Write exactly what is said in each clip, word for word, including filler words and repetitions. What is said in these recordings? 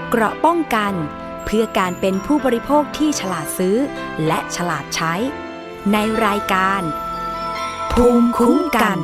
เกราะป้องกันเพื่อการเป็นผู้บริโภคที่ฉลาดซื้อและฉลาดใช้ในรายการภูมิคุ้มกัน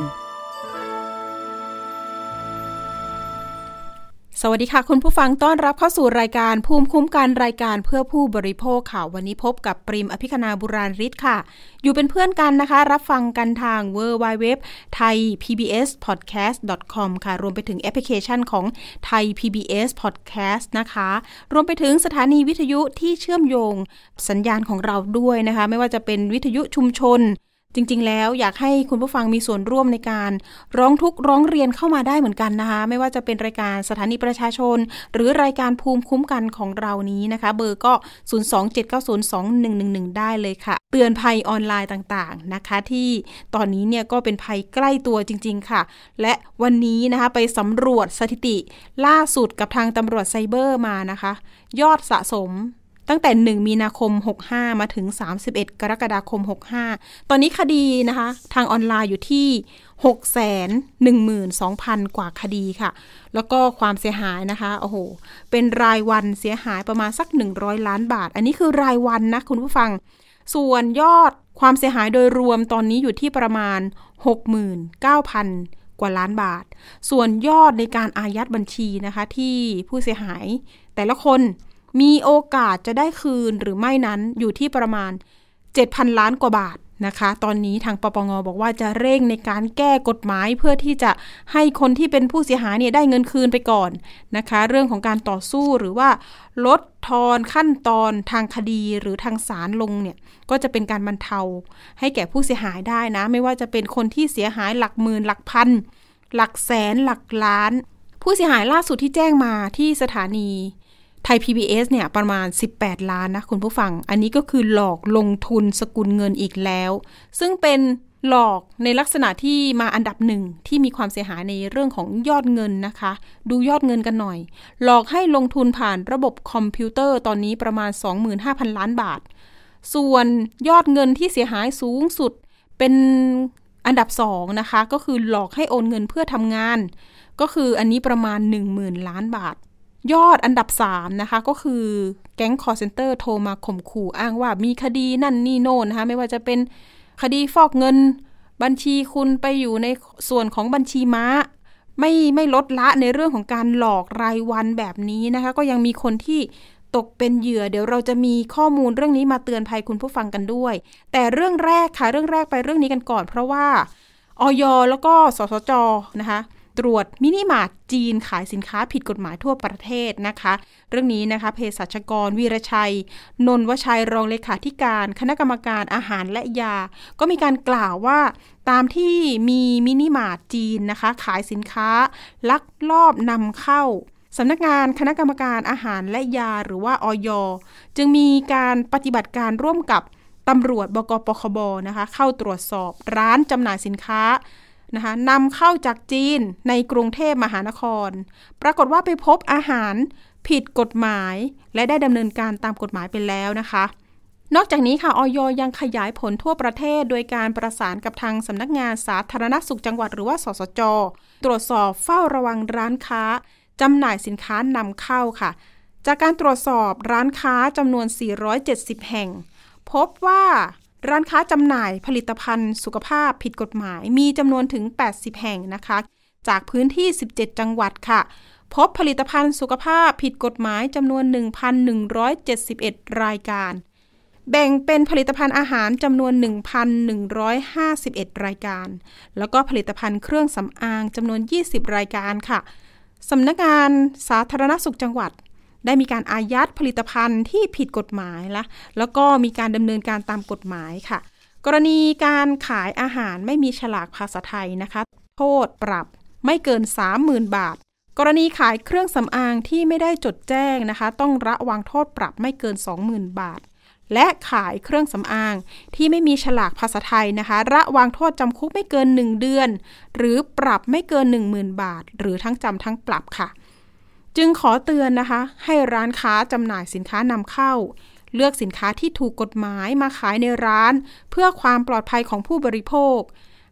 สวัสดีค่ะคุณผู้ฟังต้อนรับเข้าสู่รายการภูมิคุ้มกันรายการเพื่อผู้บริโภคค่ะวันนี้พบกับปริมอภิคณาบุราริศค่ะอยู่เป็นเพื่อนกันนะคะรับฟังกันทาง ดับเบิลยู ดับเบิลยู ดับเบิลยู ดอท ไทย พี บี เอส พอดแคสต์ ดอท คอม ค่ะรวมไปถึงแอปพลิเคชันของ Thai พี บี เอส Podcast นะคะรวมไปถึงสถานีวิทยุที่เชื่อมโยงสัญญาณของเราด้วยนะคะไม่ว่าจะเป็นวิทยุชุมชนจริงๆแล้วอยากให้คุณผู้ฟังมีส่วนร่วมในการร้องทุกข์ร้องเรียนเข้ามาได้เหมือนกันนะคะไม่ว่าจะเป็นรายการสถานีประชาชนหรือรายการภูมิคุ้มกันของเรานี้นะคะเบอร์ก็ศูนย์ สอง เจ็ด เก้า ศูนย์ สอง หนึ่ง หนึ่ง หนึ่งได้เลยค่ะเตือนภัยออนไลน์ต่างๆนะคะที่ตอนนี้เนี่ยก็เป็นภัยใกล้ตัวจริงๆค่ะและวันนี้นะคะไปสำรวจสถิติล่าสุดกับทางตำรวจไซเบอร์มานะคะยอดสะสมตั้งแต่หนึ่งมีนาคมหกสิบห้ามาถึงสามสิบเอ็ดกรกฎาคมหกสิบห้าตอนนี้คดีนะคะทางออนไลน์อยู่ที่ หกแสนหนึ่งหมื่นสองพัน กว่าคดีค่ะแล้วก็ความเสียหายนะคะโอ้โหเป็นรายวันเสียหายประมาณสักหนึ่งร้อยล้านบาทอันนี้คือรายวันนะคุณผู้ฟังส่วนยอดความเสียหายโดยรวมตอนนี้อยู่ที่ประมาณ หกหมื่นเก้าพัน กว่าล้านบาทส่วนยอดในการอายัดบัญชีนะคะที่ผู้เสียหายแต่ละคนมีโอกาสจะได้คืนหรือไม่นั้นอยู่ที่ประมาณ เจ็ดพัน ล้านกว่าบาทนะคะตอนนี้ทางปปง.บอกว่าจะเร่งในการแก้กฎหมายเพื่อที่จะให้คนที่เป็นผู้เสียหายเนี่ยได้เงินคืนไปก่อนนะคะเรื่องของการต่อสู้หรือว่าลดทอนขั้นตอนทางคดีหรือทางศาลลงเนี่ยก็จะเป็นการบรรเทาให้แก่ผู้เสียหายได้นะไม่ว่าจะเป็นคนที่เสียหายหลักหมื่นหลักพันหลักแสนหลักล้านผู้เสียหายล่าสุดที่แจ้งมาที่สถานีไทย พี บี เอส เนี่ยประมาณสิบแปดล้านนะคุณผู้ฟังอันนี้ก็คือหลอกลงทุนสกุลเงินอีกแล้วซึ่งเป็นหลอกในลักษณะที่มาอันดับหนึ่งที่มีความเสียหายในเรื่องของยอดเงินนะคะดูยอดเงินกันหน่อยหลอกให้ลงทุนผ่านระบบคอมพิวเตอร์ตอนนี้ประมาณ สองหมื่นห้าพัน ล้านบาทส่วนยอดเงินที่เสียหายสูงสุดเป็นอันดับสองนะคะก็คือหลอกให้โอนเงินเพื่อทำงานก็คืออันนี้ประมาณ หนึ่งหมื่น ล้านบาทยอดอันดับสามนะคะก็คือแก๊ง call center โทรมาข่มขู่อ้างว่ามีคดีนั่นนี่โน่นนะคะไม่ว่าจะเป็นคดีฟอกเงินบัญชีคุณไปอยู่ในส่วนของบัญชีม้าไม่ไม่ลดละในเรื่องของการหลอกรายวันแบบนี้นะคะก็ยังมีคนที่ตกเป็นเหยื่อเดี๋ยวเราจะมีข้อมูลเรื่องนี้มาเตือนภัยคุณผู้ฟังกันด้วยแต่เรื่องแรกค่ะเรื่องแรกไปเรื่องนี้กันก่อนเพราะว่าอย.แล้วก็สสจ.นะคะตรวจมินิมาร์ทจีนขายสินค้าผิดกฎหมายทั่วประเทศนะคะเรื่องนี้นะคะเภสัชกรวีรชัยนนท์วชัยรองเลขาธิการคณะกรรมการอาหารและยาก็มีการกล่าวว่าตามที่มีมินิมาร์ทจีนนะคะขายสินค้าลักลอบนำเข้าสำนักงานคณะกรรมการอาหารและยาหรือว่าอย.จึงมีการปฏิบัติการร่วมกับตำรวจบกปคบนะคะเข้าตรวจสอบร้านจำหน่ายสินค้านะคะนำเข้าจากจีนในกรุงเทพมหานครปรากฏว่าไปพบอาหารผิดกฎหมายและได้ดำเนินการตามกฎหมายไปแล้วนะคะนอกจากนี้ค่ะอย.ยังขยายผลทั่วประเทศโดยการประสานกับทางสำนักงานสาธารณสุขจังหวัดหรือว่าสสจ.ตรวจสอบเฝ้าระวังร้านค้าจำหน่ายสินค้านำเข้าค่ะจากการตรวจสอบร้านค้าจำนวนสี่ร้อยเจ็ดสิบแห่งพบว่าร้านค้าจำหน่ายผลิตภัณฑ์สุขภาพผิดกฎหมายมีจำนวนถึงแปดสิบแห่งนะคะจากพื้นที่สิบเจ็ดจังหวัดค่ะพบผลิตภัณฑ์สุขภาพผิดกฎหมายจำนวน หนึ่งพันหนึ่งร้อยเจ็ดสิบเอ็ด รายการแบ่งเป็นผลิตภัณฑ์อาหารจำนวน หนึ่งพันหนึ่งร้อยห้าสิบเอ็ด รายการแล้วก็ผลิตภัณฑ์เครื่องสำอางจำนวนยี่สิบรายการค่ะสำนักงานสาธารณสุขจังหวัดได้มีการอายัดผลิตภัณฑ์ที่ผิดกฎหมายละแล้วก็มีการดำเนินการตามกฎหมายค่ะกรณีการขายอาหารไม่มีฉลากภาษาไทยนะคะโทษปรับไม่เกิน สามหมื่น บาทกรณีขายเครื่องสำอางที่ไม่ได้จดแจ้งนะคะต้องระวางโทษปรับไม่เกิน สองหมื่น บาทและขายเครื่องสำอางที่ไม่มีฉลากภาษาไทยนะคะระวางโทษจำคุกไม่เกินหนึ่งเดือนหรือปรับไม่เกิน หนึ่งหมื่น บาทหรือทั้งจำทั้งปรับค่ะจึงขอเตือนนะคะให้ร้านค้าจำหน่ายสินค้านำเข้าเลือกสินค้าที่ถูกกฎหมายมาขายในร้านเพื่อความปลอดภัยของผู้บริโภค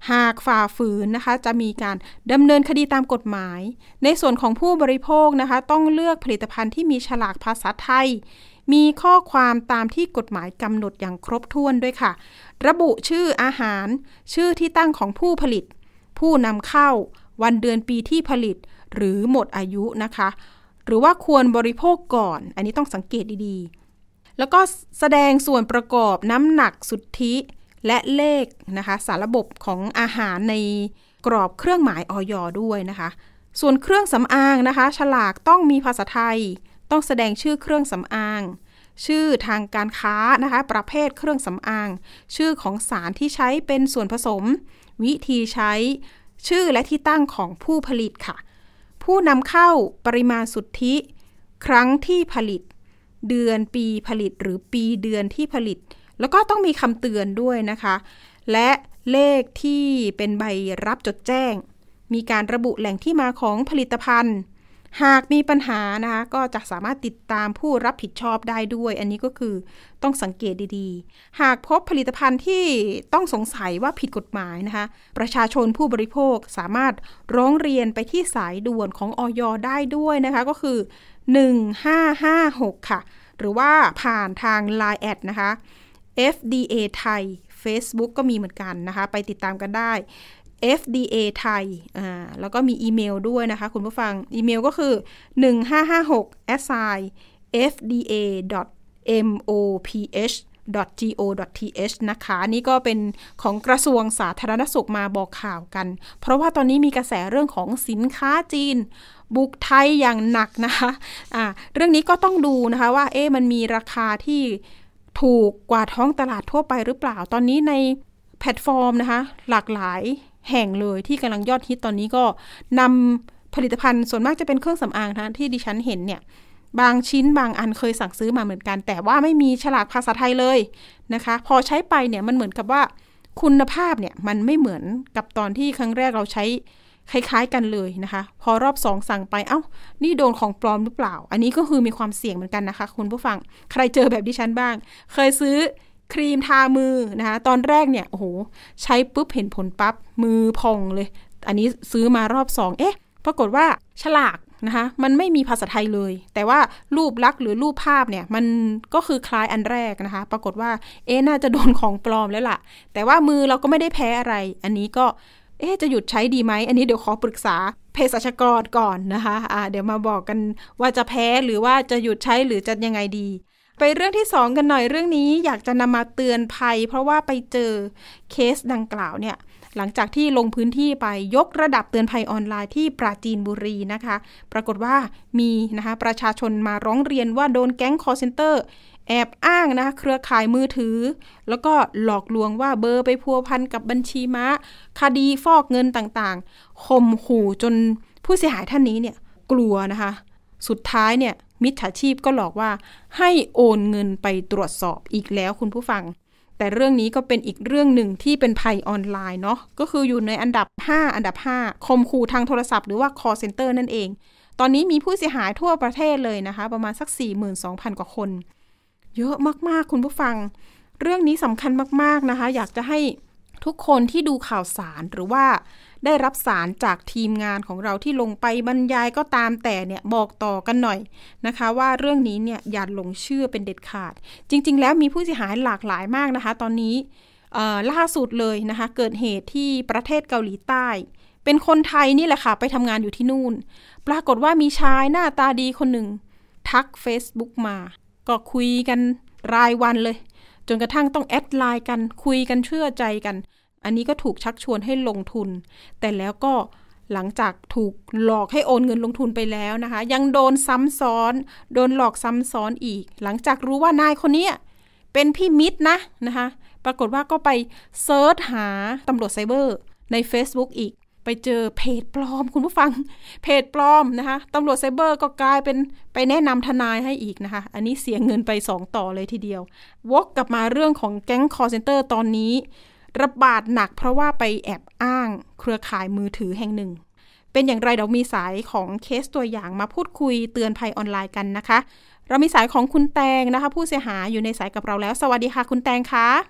หากฝ่าฝืนนะคะจะมีการดำเนินคดีตามกฎหมายในส่วนของผู้บริโภคนะคะต้องเลือกผลิตภัณฑ์ที่มีฉลากภาษาไทยมีข้อความตามที่กฎหมายกำหนดอย่างครบถ้วนด้วยค่ะระบุชื่ออาหารชื่อที่ตั้งของผู้ผลิตผู้นำเข้าวันเดือนปีที่ผลิตหรือหมดอายุนะคะหรือว่าควรบริโภคก่อนอันนี้ต้องสังเกตดีๆแล้วก็แสดงส่วนประกอบน้ำหนักสุทธิและเลขนะคะสารระบบของอาหารในกรอบเครื่องหมายอย.ด้วยนะคะส่วนเครื่องสำอางนะคะฉลากต้องมีภาษาไทยต้องแสดงชื่อเครื่องสำอางชื่อทางการค้านะคะประเภทเครื่องสำอางชื่อของสารที่ใช้เป็นส่วนผสมวิธีใช้ชื่อและที่ตั้งของผู้ผลิตค่ะผู้นำเข้าปริมาณสุทธิครั้งที่ผลิตเดือนปีผลิตหรือปีเดือนที่ผลิตแล้วก็ต้องมีคำเตือนด้วยนะคะและเลขที่เป็นใบรับจดแจ้งมีการระบุแหล่งที่มาของผลิตภัณฑ์หากมีปัญหานะคะก็จะสามารถติดตามผู้รับผิดชอบได้ด้วยอันนี้ก็คือต้องสังเกตดีๆหากพบผลิตภัณฑ์ที่ต้องสงสัยว่าผิดกฎหมายนะคะประชาชนผู้บริโภคสามารถร้องเรียนไปที่สายด่วนของอย.ได้ด้วยนะคะก็คือหนึ่งห้าห้าหกค่ะหรือว่าผ่านทาง ไลน์ แอดนะคะ เอฟ ดี เอ ไทย Facebook ก็มีเหมือนกันนะคะไปติดตามกันได้ เอฟ ดี เอ ไทยอ่าแล้วก็มีอีเมลด้วยนะคะคุณผู้ฟังอีเมลก็คือหนึ่งห้าห้าหก แอท ไซน์ เอฟ ดี เอ ดอท เอ็ม โอ พี เอช ดอท จี โอ ดอท ที เอช นะคะนี่ก็เป็นของกระทรวงสาธารณสุขมาบอกข่าวกันเพราะว่าตอนนี้มีกระแสเรื่องของสินค้าจีนบุกไทยอย่างหนักนะคะอ่าเรื่องนี้ก็ต้องดูนะคะว่าเอ๊ะมันมีราคาที่ถูกกว่าท้องตลาดทั่วไปหรือเปล่าตอนนี้ในแพลตฟอร์มนะคะหลากหลายแห่งเลยที่กำลังยอดฮิตตอนนี้ก็นำผลิตภัณฑ์ส่วนมากจะเป็นเครื่องสำอางนะที่ดิฉันเห็นเนี่ยบางชิ้นบางอันเคยสั่งซื้อมาเหมือนกันแต่ว่าไม่มีฉลากภาษาไทยเลยนะคะพอใช้ไปเนี่ยมันเหมือนกับว่าคุณภาพเนี่ยมันไม่เหมือนกับตอนที่ครั้งแรกเราใช้คล้ายๆกันเลยนะคะพอรอบสองสั่งไปเอ้านี่โดนของปลอมหรือเปล่าอันนี้ก็คือมีความเสี่ยงเหมือนกันนะคะคุณผู้ฟังใครเจอแบบดิฉันบ้างเคยซื้อครีมทามือนะคะตอนแรกเนี่ยโอ้โหใช้ปุ๊บเห็นผลปั๊บมือพองเลยอันนี้ซื้อมารอบสองเอ๊ะปรากฏว่าฉลากนะคะมันไม่มีภาษาไทยเลยแต่ว่ารูปลักษณ์หรือรูปภาพเนี่ยมันก็คือคล้ายอันแรกนะคะปรากฏว่าเอ๊ะน่าจะโดนของปลอมแล้วล่ะแต่ว่ามือเราก็ไม่ได้แพ้อะไรอันนี้ก็เอ๊ะจะหยุดใช้ดีไหมอันนี้เดี๋ยวขอปรึกษาเภสัชกรก่อนนะคะอ่าเดี๋ยวมาบอกกันว่าจะแพ้หรือว่าจะหยุดใช้หรือจะยังไงดีไปเรื่องที่สองกันหน่อยเรื่องนี้อยากจะนำมาเตือนภัยเพราะว่าไปเจอเคสดังกล่าวเนี่ยหลังจากที่ลงพื้นที่ไปยกระดับเตือนภัยออนไลน์ที่ปราจีนบุรีนะคะปรากฏว่ามีนะคะประชาชนมาร้องเรียนว่าโดนแก๊ง call center แอบอ้างนะคะเครือข่ายมือถือแล้วก็หลอกลวงว่าเบอร์ไปพัวพันกับบัญชีม้าคดีฟอกเงินต่างๆข่มขู่จนผู้เสียหายท่านนี้เนี่ยกลัวนะคะสุดท้ายเนี่ยมิจฉาชีพก็หลอกว่าให้โอนเงินไปตรวจสอบอีกแล้วคุณผู้ฟังแต่เรื่องนี้ก็เป็นอีกเรื่องหนึ่งที่เป็นภัยออนไลน์เนาะก็คืออยู่ในอันดับห้าอันดับห้าข่มขู่ทางโทรศัพท์หรือว่า call center นั่นเองตอนนี้มีผู้เสียหายทั่วประเทศเลยนะคะประมาณสัก สี่หมื่นสองพัน กว่าคนเยอะมากๆคุณผู้ฟังเรื่องนี้สำคัญมากๆนะคะอยากจะให้ทุกคนที่ดูข่าวสารหรือว่าได้รับสารจากทีมงานของเราที่ลงไปบรรยายก็ตามแต่เนี่ยบอกต่อกันหน่อยนะคะว่าเรื่องนี้เนี่ยอย่าหลงเชื่อเป็นเด็ดขาดจริงๆแล้วมีผู้เสียหายหลากหลายมากนะคะตอนนี้ล่าสุดเลยนะคะเกิดเหตุที่ประเทศเกาหลีใต้เป็นคนไทยนี่แหละค่ะไปทำงานอยู่ที่นู่นปรากฏว่ามีชายหน้าตาดีคนหนึ่งทัก Facebook มาก็คุยกันรายวันเลยจนกระทั่งต้องแอดไลน์กันคุยกันเชื่อใจกันอันนี้ก็ถูกชักชวนให้ลงทุนแต่แล้วก็หลังจากถูกหลอกให้โอนเงินลงทุนไปแล้วนะคะยังโดนซ้ำซ้อนโดนหลอกซ้ำซ้อนอีกหลังจากรู้ว่านายคนนี้เป็นพี่มิตรนะนะคะปรากฏว่าก็ไปเซิร์ชหาตำรวจไซเบอร์ใน Facebook อีกไปเจอเพจปลอมคุณผู้ฟังเพจปลอมนะคะตำรวจไซเบอร์ก็กลายเป็นไปแนะนำทนายให้อีกนะคะอันนี้เสียเงินไปสองต่อเลยทีเดียววกกลับมาเรื่องของแก๊ง call center ตอนนี้ระบาดหนักเพราะว่าไปแอบอ้างเครือข่ายมือถือแห่งหนึ่งเป็นอย่างไรเรามีสายของเคสตัวอย่างมาพูดคุยเตือนภัยออนไลน์กันนะคะเรามีสายของคุณแตงนะคะผู้เสียหายอยู่ในสายกับเราแล้วสวัสดีค่ะคุณแตงคะ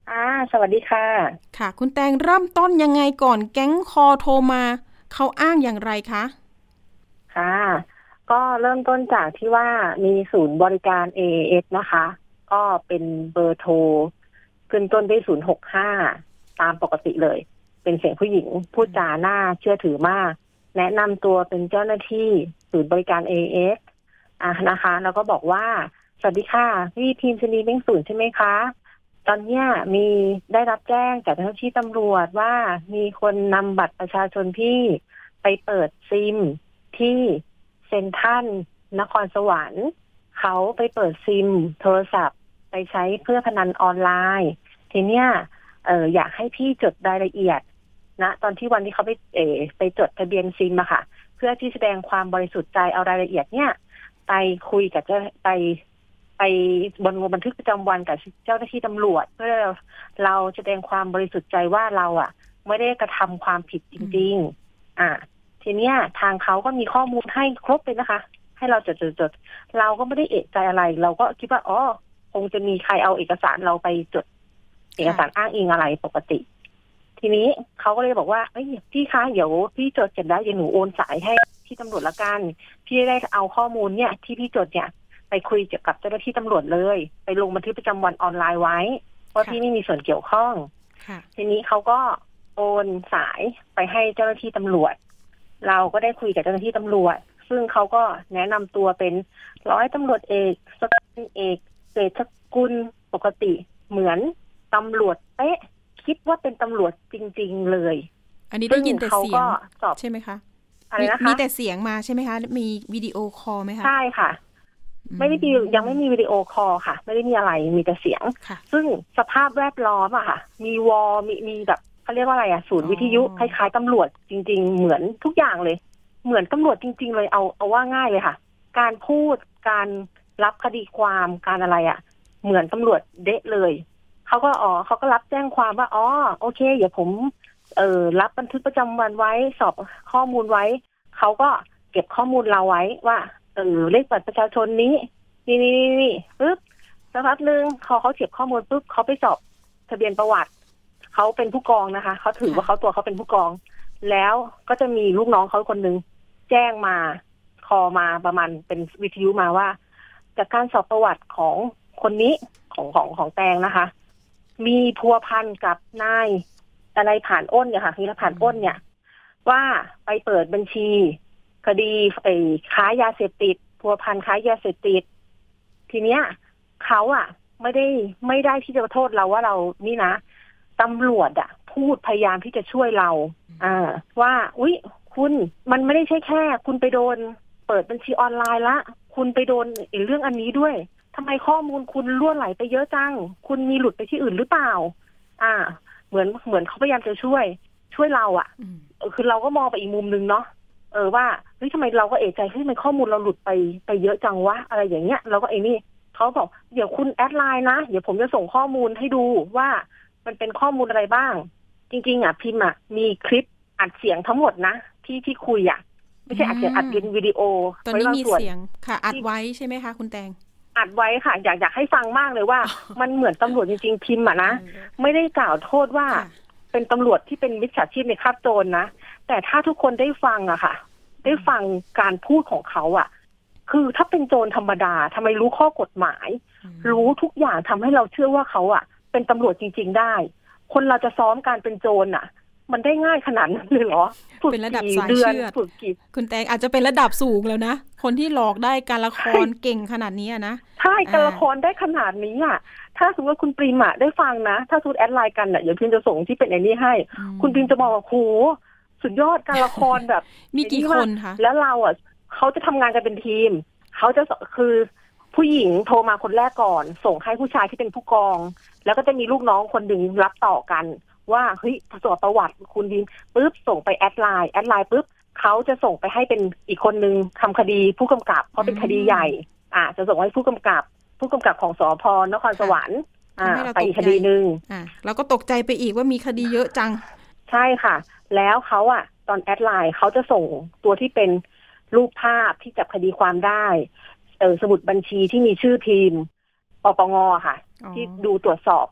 อ่าสวัสดีค่ะค่ะคุณแตงเริ่มต้นยังไงก่อนแก๊งคอโทรมาเขาอ้างอย่างไรคะค่ะก็เริ่มต้นจากที่ว่ามีศูนย์บริการ เอ เอ เอส นะคะก็เป็นเบอร์โทรขึ้นต้นด้วยศูนย์ หก ห้าตามปกติเลยเป็นเสียงผู้หญิงพูดจาน่าเชื่อถือมากแนะนำตัวเป็นเจ้าหน้าที่ศูนย์บริการ เอ เอ เอส อ่ะนะคะแล้วก็บอกว่าสวัสดีค่ะพี่ทีมชนีเร่งศูนย์ใช่ไหมคะตอนเนี้ยมีได้รับแจ้งจากเจ้าหน้าที่ตำรวจว่ามีคนนำบัตรประชาชนพี่ไปเปิดซิมที่เซ็นทรัลนครสวรรค์เขาไปเปิดซิมโทรศัพท์ไปใช้เพื่อพนันออนไลน์ทีเนี้ยเอออยากให้พี่จดรายละเอียดนะตอนที่วันที่เขาไปเออไปจดทะเบียนซิมอะค่ะเพื่อที่แสดงความบริสุทธิ์ใจเอารายละเอียดเนี่ยไปคุยกับเจ้าไปไปบนบันทึกประจำวันกับเจ้าหน้าที่ตำรวจเพื่อเราแสดงความบริสุทธิ์ใจว่าเราอะไม่ได้กระทำความผิดจริงๆอ่าทีเนี้ยทางเขาก็มีข้อมูลให้ครบเลยนะคะให้เราจดจดเราก็ไม่ได้เอะใจอะไรเราก็คิดว่าอ๋อคงจะมีใครเอาเอกสารเราไปจดเอกสารอ้างอิงอะไรปกติทีนี้เขาก็เลยบอกว่าเอ้ยพี่คะเดี๋ยวพี่จดเสร็จแล้วเดี๋ยวหนูโอนสายให้ที่ตำรวจละกันพี่ได้เอาข้อมูลเนี่ยที่พี่จดเนี่ยไปคุยกับเจ้าหน้าที่ตำรวจเลยไปลงบันทึกประจำวันออนไลน์ไว้เพราะพี่ไม่มีส่วนเกี่ยวข้องทีนี้เขาก็โอนสายไปให้เจ้าหน้าที่ตำรวจเราก็ได้คุยกับเจ้าหน้าที่ตำรวจซึ่งเขาก็แนะนำตัวเป็นร้อยตำรวจเอกสกลเอกเศรษฐกุลปกติเหมือนตำรวจเป๊ะคิดว่าเป็นตำรวจจริงๆเลยอันนี้ได้ยินแต่เสียงใช่ไหมคะอะไรนะคะมีแต่เสียงมาใช่ไหมคะมีวิดีโอคอลไหมคะใช่ค่ะไม่ได้มียังไม่มีวิดีโอคอลค่ะไม่ได้มีอะไรมีแต่เสียงซึ่งสภาพแวดล้อมอะค่ะมีวอลมีมีแบบเขาเรียกว่าอะไรอะศูนย์วิทยุคล้ายๆตำรวจจริงๆเหมือนทุกอย่างเลยเหมือนตำรวจจริงๆเลยเอาเอาว่าง่ายเลยค่ะการพูดการรับคดีความการอะไรอะเหมือนตำรวจเดะเลยเขาก็อ๋อเขาก็รับแจ้งความว่าอ๋อโอเคเดี๋ยวผมเอ่อรับบันทึกประจำวันไว้สอบข้อมูลไว้เขาก็เก็บข้อมูลเราไว้ว่าเออเลขบัตรประชาชนนี้นี่นี่นี่ปึ๊บสักพักนึงพอเขาเก็บข้อมูลปุ๊บเขาไปสอบทะเบียนประวัติเขาเป็นผู้กองนะคะเขาถือว่าเขาตัวเขาเป็นผู้กองแล้วก็จะมีลูกน้องเขาคนนึงแจ้งมาคอมาประมาณเป็นวิทยุมาว่าจากการสอบประวัติของคนนี้ของของของแตงนะคะมีพัวพันกับนายอะไรผ่านอ้นเนี่ยค่ะมีผ่านอ้นเนี่ยว่าไปเปิดบัญชีคดีไอ้ค้ายาเสพติดพัวพันค้ายาเสพติดทีเนี้ยเขาอ่ะไม่ได้ไม่ได้ที่จะโทษเราว่าเรานี่นะตำรวจอ่ะพูดพยายามที่จะช่วยเราอ่าว่าอุ๊ยคุณมันไม่ได้ใช่แค่คุณไปโดนเปิดบัญชีออนไลน์ละคุณไปโดนอีกเรื่องอันนี้ด้วยทำไมข้อมูลคุณล่วไหลไปเยอะจังคุณมีหลุดไปที่อื่นหรือเปล่าอ่าเหมือนเหมือนเขาพยายามจะช่วยช่วยเราอ่ะคือเราก็มองไปอีกมุมนึงเนาะเออว่าเฮ้ยทำไมเราก็เอะใจเฮ้ยทำไมข้อมูลเราหลุดไปไปเยอะจังวะอะไรอย่างเงี้ยเราก็ไอ้นี่เขาบอกเดี๋ยวคุณแอดไลน์นะเดี๋ยวผมจะส่งข้อมูลให้ดูว่ามันเป็นข้อมูลอะไรบ้างจริงๆอ่ะพิมพ์อ่ะมีคลิปอัดเสียงทั้งหมดนะที่ที่คุยอ่ะไม่ใช่อัดเสียงอัดเป็นวิดีโอตอนนี้มีเสียงค่ะอัดไว้ใช่ไหมคะคุณแตงอัดไว้ค่ะอยากอยากให้ฟังมากเลยว่ามันเหมือนตำรวจจริงๆพิมพ์อ่ะนะไม่ได้กล่าวโทษว่าเป็นตำรวจที่เป็นมิจฉาชีพในคาบโจรนะแต่ถ้าทุกคนได้ฟังอะค่ะได้ฟังการพูดของเขาอะคือถ้าเป็นโจรธรรมดาทำไมรู้ข้อกฎหมายรู้ทุกอย่างทำให้เราเชื่อว่าเขาอะเป็นตำรวจจริงๆได้คนเราจะซ้อมการเป็นโจรอะมันได้ง่ายขนาดนั้นเลยเหรอเป็นระดับสายเชือดคุณแตงอาจจะเป็นระดับสูงแล้วนะคนที่หลอกได้การละครเก่งขนาดนี้นะใช่การละครได้ขนาดนี้อะถ้าสมมติว่าคุณปริมอะได้ฟังนะถ้าทูตแอดไลน์กันอะเดี๋ยวพิมจะส่งที่เป็นไอ้นี่ให้คุณปริมจะบอกว่าโหสุดยอดการละครแบบมีกี่คนคะแล้วเราอ่ะเขาจะทำงานกันเป็นทีมเขาจะคือผู้หญิงโทรมาคนแรกก่อนส่งให้ผู้ชายที่เป็นผู้กองแล้วก็จะมีลูกน้องคนหนึ่งรับต่อกันว่าเฮ้ยสอบประวัติคุณดิมปุ๊บส่งไปแอดไลน์แอดไลน์ปุ๊บเขาจะส่งไปให้เป็นอีกคนนึงทำคดีผู้กำกับเพราะเป็นคดีใหญ่อ่าจะส่งให้ผู้กำกับผู้กำกับของสภ.นครสวรรค์อ่าไปอีกคดีนึงอ่าเราก็ตกใจไปอีกว่ามีคดีเยอะจังใช่ค่ะแล้วเขาอ่ะตอนแอดไลน์เขาจะส่งตัวที่เป็นรูปภาพที่จับคดีความได้เออสมุดบัญชีที่มีชื่อทีมปปงค่ะที่ดูตรวจสอบ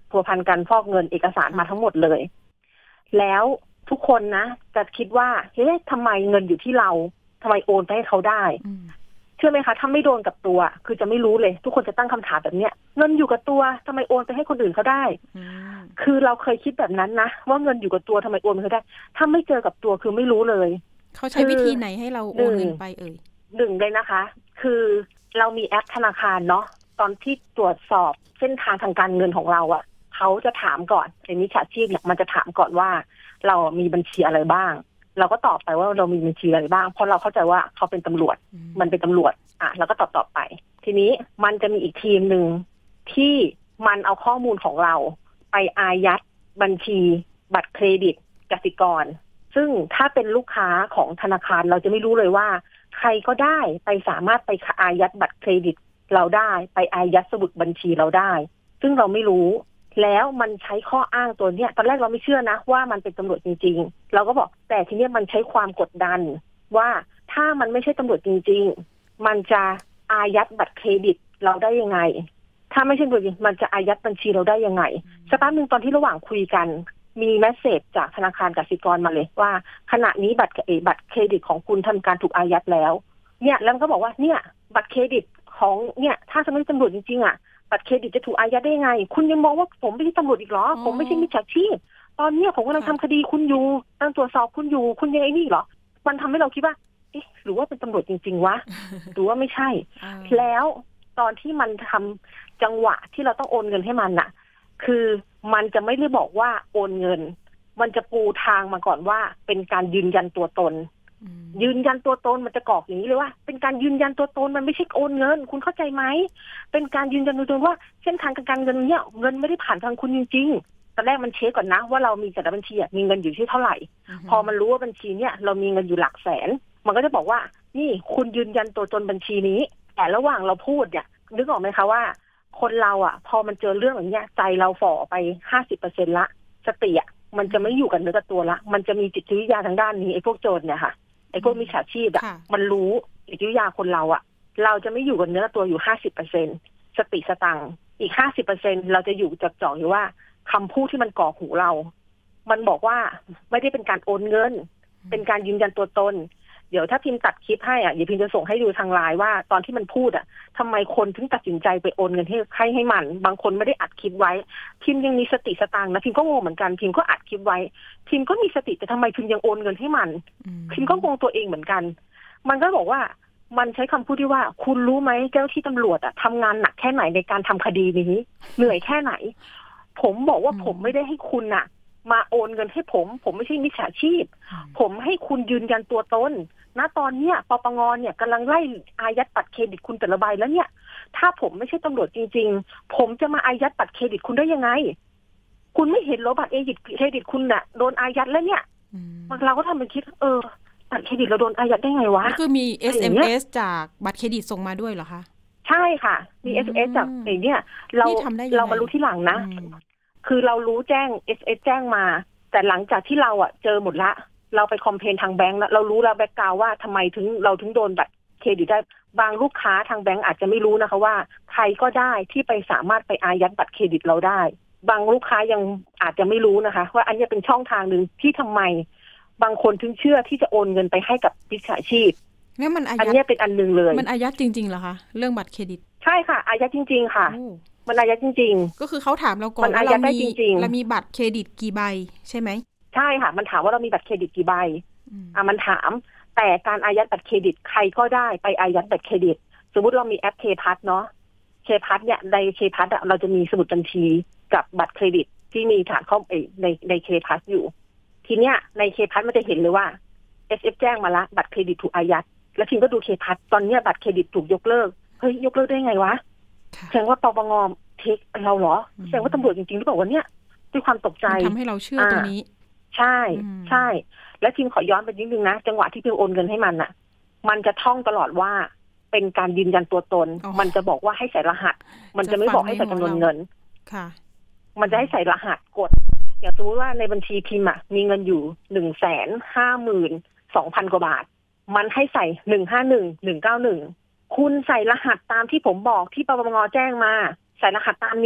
พัวพันการฟอกเงินเอกสารมาทั้งหมดเลยแล้วทุกคนนะจะคิดว่าเฮ้ยทำไมเงินอยู่ที่เราทำไมโอนไปให้เขาได้เชื่อไหมคะถ้าไม่โดนกับตัวคือจะไม่รู้เลยทุกคนจะตั้งคำถามแบบเนี้ยเงินอยู่กับตัวทำไมโอนไปให้คนอื่นเขาได้คือเราเคยคิดแบบนั้นนะว่าเงินอยู่กับตัวทำไมโอนไปเขาได้ถ้าไม่เจอกับตัวคือไม่รู้เลยเขาใช้วิธีไหนให้เราโอนเงินไปเอ่ยหนึ่งเลยนะคะคือเรามีแอปธนาคารเนาะตอนที่ตรวจสอบเส้นทางทางการเงินของเราอ่ะเขาจะถามก่อนไอ้มิจฉาชีพเนี่ยมันจะถามก่อนว่าเรามีบัญชีอะไรบ้างเราก็ตอบไปว่าเรามีบัญชีอะไรบ้างเพราะเราเข้าใจว่าเขาเป็นตำรวจมันเป็นตำรวจอ่ะเราก็ตอบตอบไปทีนี้มันจะมีอีกทีมหนึ่งที่มันเอาข้อมูลของเราไปอายัดบัญชีบัตรเครดิตกสิกรซึ่งถ้าเป็นลูกค้าของธนาคารเราจะไม่รู้เลยว่าใครก็ได้ไปสามารถไปอายัดบัตรเครดิตเราได้ไปอายัดสมุดบัญชีเราได้ซึ่งเราไม่รู้แล้วมันใช้ข้ออ้างตัวเนี้ยตอนแรกเราไม่เชื่อนะว่ามันเป็นตำรวจจริงๆเราก็บอกแต่ทีนี้มันใช้ความกดดันว่าถ้ามันไม่ใช่ตำรวจจริงๆมันจะอายัดบัตรเครดิตเราได้ยังไงถ้าไม่ใช่ตำรวจจริงมันจะอายัดบัญชีเราได้ยังไงสักแป๊บนึงตอนที่ระหว่างคุยกันมีเมสเสจจากธนาคารกสิกรมาเลยว่าขณะนี้บัตรเอบัตรเครดิตของคุณทำการถูกอายัดแล้วเนี่ยแล้วก็บอกว่าเนี่ยบัตรเครดิตของเนี่ยถ้าสมมติตำรวจจริงๆอ่ะบัตรเครดิตจะถูกอายัดได้ยังไงคุณยังมองว่าผมไม่ใช่ตำรวจอีกเหรอผมไม่ใช่มิจฉาชีพตอนนี้ผมกำลังทำคดีคุณอยู่กำลังตรวจสอบคุณอยู่คุณยังไอ้นี่เหรอมันทำให้เราคิดว่าเอ๊ะหรือว่าเป็นตำรวจจริงๆวะหรือว่าไม่ใช่แล้วตอนที่มันทำจังหวะที่เราต้องโอนเงินให้มันน่ะคือมันจะไม่ได้บอกว่าโอนเงินมันจะปูทางมาก่อนว่าเป็นการยืนยันตัวตนยืนยันตัวตนมันจะกรอกอย่างนี้เลยว่าเป็นการยืนยันตัวตนมันไม่ใช่โอนเงินคุณเข้าใจไหมเป็นการยืนยันตัวตนว่าเส้นทางการเงินเนี่ยเงินไม่ได้ผ่านทางคุณจริงๆตอนแรกมันเช็คก่อนนะว่าเรามีแต่ละบัญชีมีเงินอยู่ที่เท่าไหร่พอมันรู้ว่าบัญชีเนี่ยเรามีเงินอยู่หลักแสนมันก็จะบอกว่านี่คุณยืนยันตัวตนบัญชีนี้แต่ระหว่างเราพูดเนี่ยนึกออกไหมคะว่าคนเราอ่ะพอมันเจอเรื่องอย่างเงี้ยใจเราฝ่อไป ห้าสิบเปอร์เซ็นต์ ละสติอ่ะมันจะไม่อยู่กับเนื้อกับตัวละมันจะมีจิตวิทยาทางด้านนี้ไอ้พวกโจรเนี่ยค่ะไอ้พวกมิจฉาชีพอ่ะมันรู้จิตวิทยาคนเราอ่ะเราจะไม่อยู่กับเนื้อกับตัวอยู่ ห้าสิบเปอร์เซ็นต์ สติสตังค์อีก ห้าสิบเปอร์เซ็นต์ เราจะอยู่จับจ่ออยู่ว่าคำพูดที่มันก่อหูเรามันบอกว่าไม่ได้เป็นการโอนเงินเป็นการยืนยันตัวตนเดี๋ยวถ้าพิมพ์ตัดคลิปให้อ่ะเดี๋ยวพิมพ์จะส่งให้ดูทางไลน์ว่าตอนที่มันพูดอ่ะทำไมคนถึงตัดสินใจไปโอนเงินให้ให้ให้มันบางคนไม่ได้อัดคลิปไว้พิมพ์ยังมีสติสตางค์นะพิมพ์ก็งงเหมือนกันพิมพ์ก็อัดคลิปไว้พิมพ์ก็มีสติแต่ทำไมพิมพ์ยังโอนเงินให้มันพิมพ์ก็งงตัวเองเหมือนกันมันก็บอกว่ามันใช้คำพูดที่ว่าคุณรู้ไหมเจ้าที่ตำรวจอ่ะทำงานหนักแค่ไหนในการทำคดีนี้เหนื่อยแค่ไหนผมบอกว่าผมไม่ได้ให้คุณอ่ะมาโอนเงินให้ผมผมไม่ใช่มิจฉาชีพผมให้คุณยืนยันตัวตนณตอนเนี้ยปปงเนี่ยกำลังไล่อายัดบัตรเครดิตคุณแต่ละใบแล้วเนี่ยถ้าผมไม่ใช่ตำรวจจริงๆผมจะมาอายัดบัตรเครดิตคุณได้ยังไงคุณไม่เห็นหรอบัตรเครดิตคุณน่ะโดนอายัดแล้วเนี่ยเราก็ทำเป็นคิดเออบัตรเครดิตเราโดนอายัดได้ไงวะคือมี เอส เอ็ม เอส จากบัตรเครดิตส่งมาด้วยเหรอคะใช่ค่ะมี เอส เอ็ม เอส จากไอ้เนี่ยเราเรามารู้ที่หลังนะคือเรารู้แจ้ง เอส เอ็ม เอส แจ้งมาแต่หลังจากที่เราอ่ะเจอหมดละเราไปคอมเพลนทางแบงก์แล้วเรารู้แล้วแบ็คกราวด์ว่าทำไมถึงเราถึงโดนบัตรเครดิตได้บางลูกค้าทางแบงก์อาจจะไม่รู้นะคะว่าใครก็ได้ที่ไปสามารถไปอายัดบัตรเครดิตเราได้บางลูกค้ายังอาจจะไม่รู้นะคะว่าอันนี้เป็นช่องทางหนึ่งที่ทำไมบางคนถึงเชื่อที่จะโอนเงินไปให้กับมิจฉาชีพนี่มันอายัดอันนี้เป็นอันนึงเลยมันอายัดจริงๆเหรอคะเรื่องบัตรเครดิตใช่ค่ะอายัดจริงๆค่ะมันอายัดจริงๆก็คือเขาถามเราก่อนว่าเรามีเรามีบัตรเครดิตกี่ใบใช่ไหมใช่ค่ะมันถามว่าเรามีบัตรเครดิตกี่ใบอ่ะมันถามแต่การอายัดบัตรเครดิตใครก็ได้ไปอายัดบัตรเครดิตสมมุติเรามีแอป K-Pass เนาะ K-Pass เนี่ยใน K-Pass อ่ะเราจะมีสมุดบัญชีกับบัตรเครดิตที่มีฐานข้อมูลในใน K-Pass อยู่ทีเนี้ยใน K-Pass มันจะเห็นเลยว่า เอส เอฟ แจ้งมาละบัตรเครดิตถูกอายัดแล้วทีมก็ดู K-Pass ตอนเนี้ยบัตรเครดิตถูกยกเลิกเฮ้ยยกเลิกได้ไงวะแสดงว่าปปงเทคเราเหรอแสดงว่าตำรวจจริงๆหรือเปล่าวะเนี่ยด้วยความตกใจทำให้เราเชื่อตัวนี้ใช่ใช่แล้วทีมขอย้อนไปนิดนึงนะจังหวะที่พิมโอนเงินให้มันน่ะมันจะท่องตลอดว่าเป็นการยืนยันตัวตนมันจะบอกว่าให้ใส่รหัสมันจะไม่บอกให้ใส่จำนวนเงินค่ะมันจะให้ใส่รหัสกดอย่างสมมติว่าในบัญชีพิมอ่ะมีเงินอยู่หนึ่งแสนห้าหมื่นสองพันกว่าบาทมันให้ใส่หนึ่งห้าหนึ่งหนึ่งเก้าหนึ่งคุณใส่รหัสตามที่ผมบอกที่ปปงแจ้งมาใส่รหัสตามนี้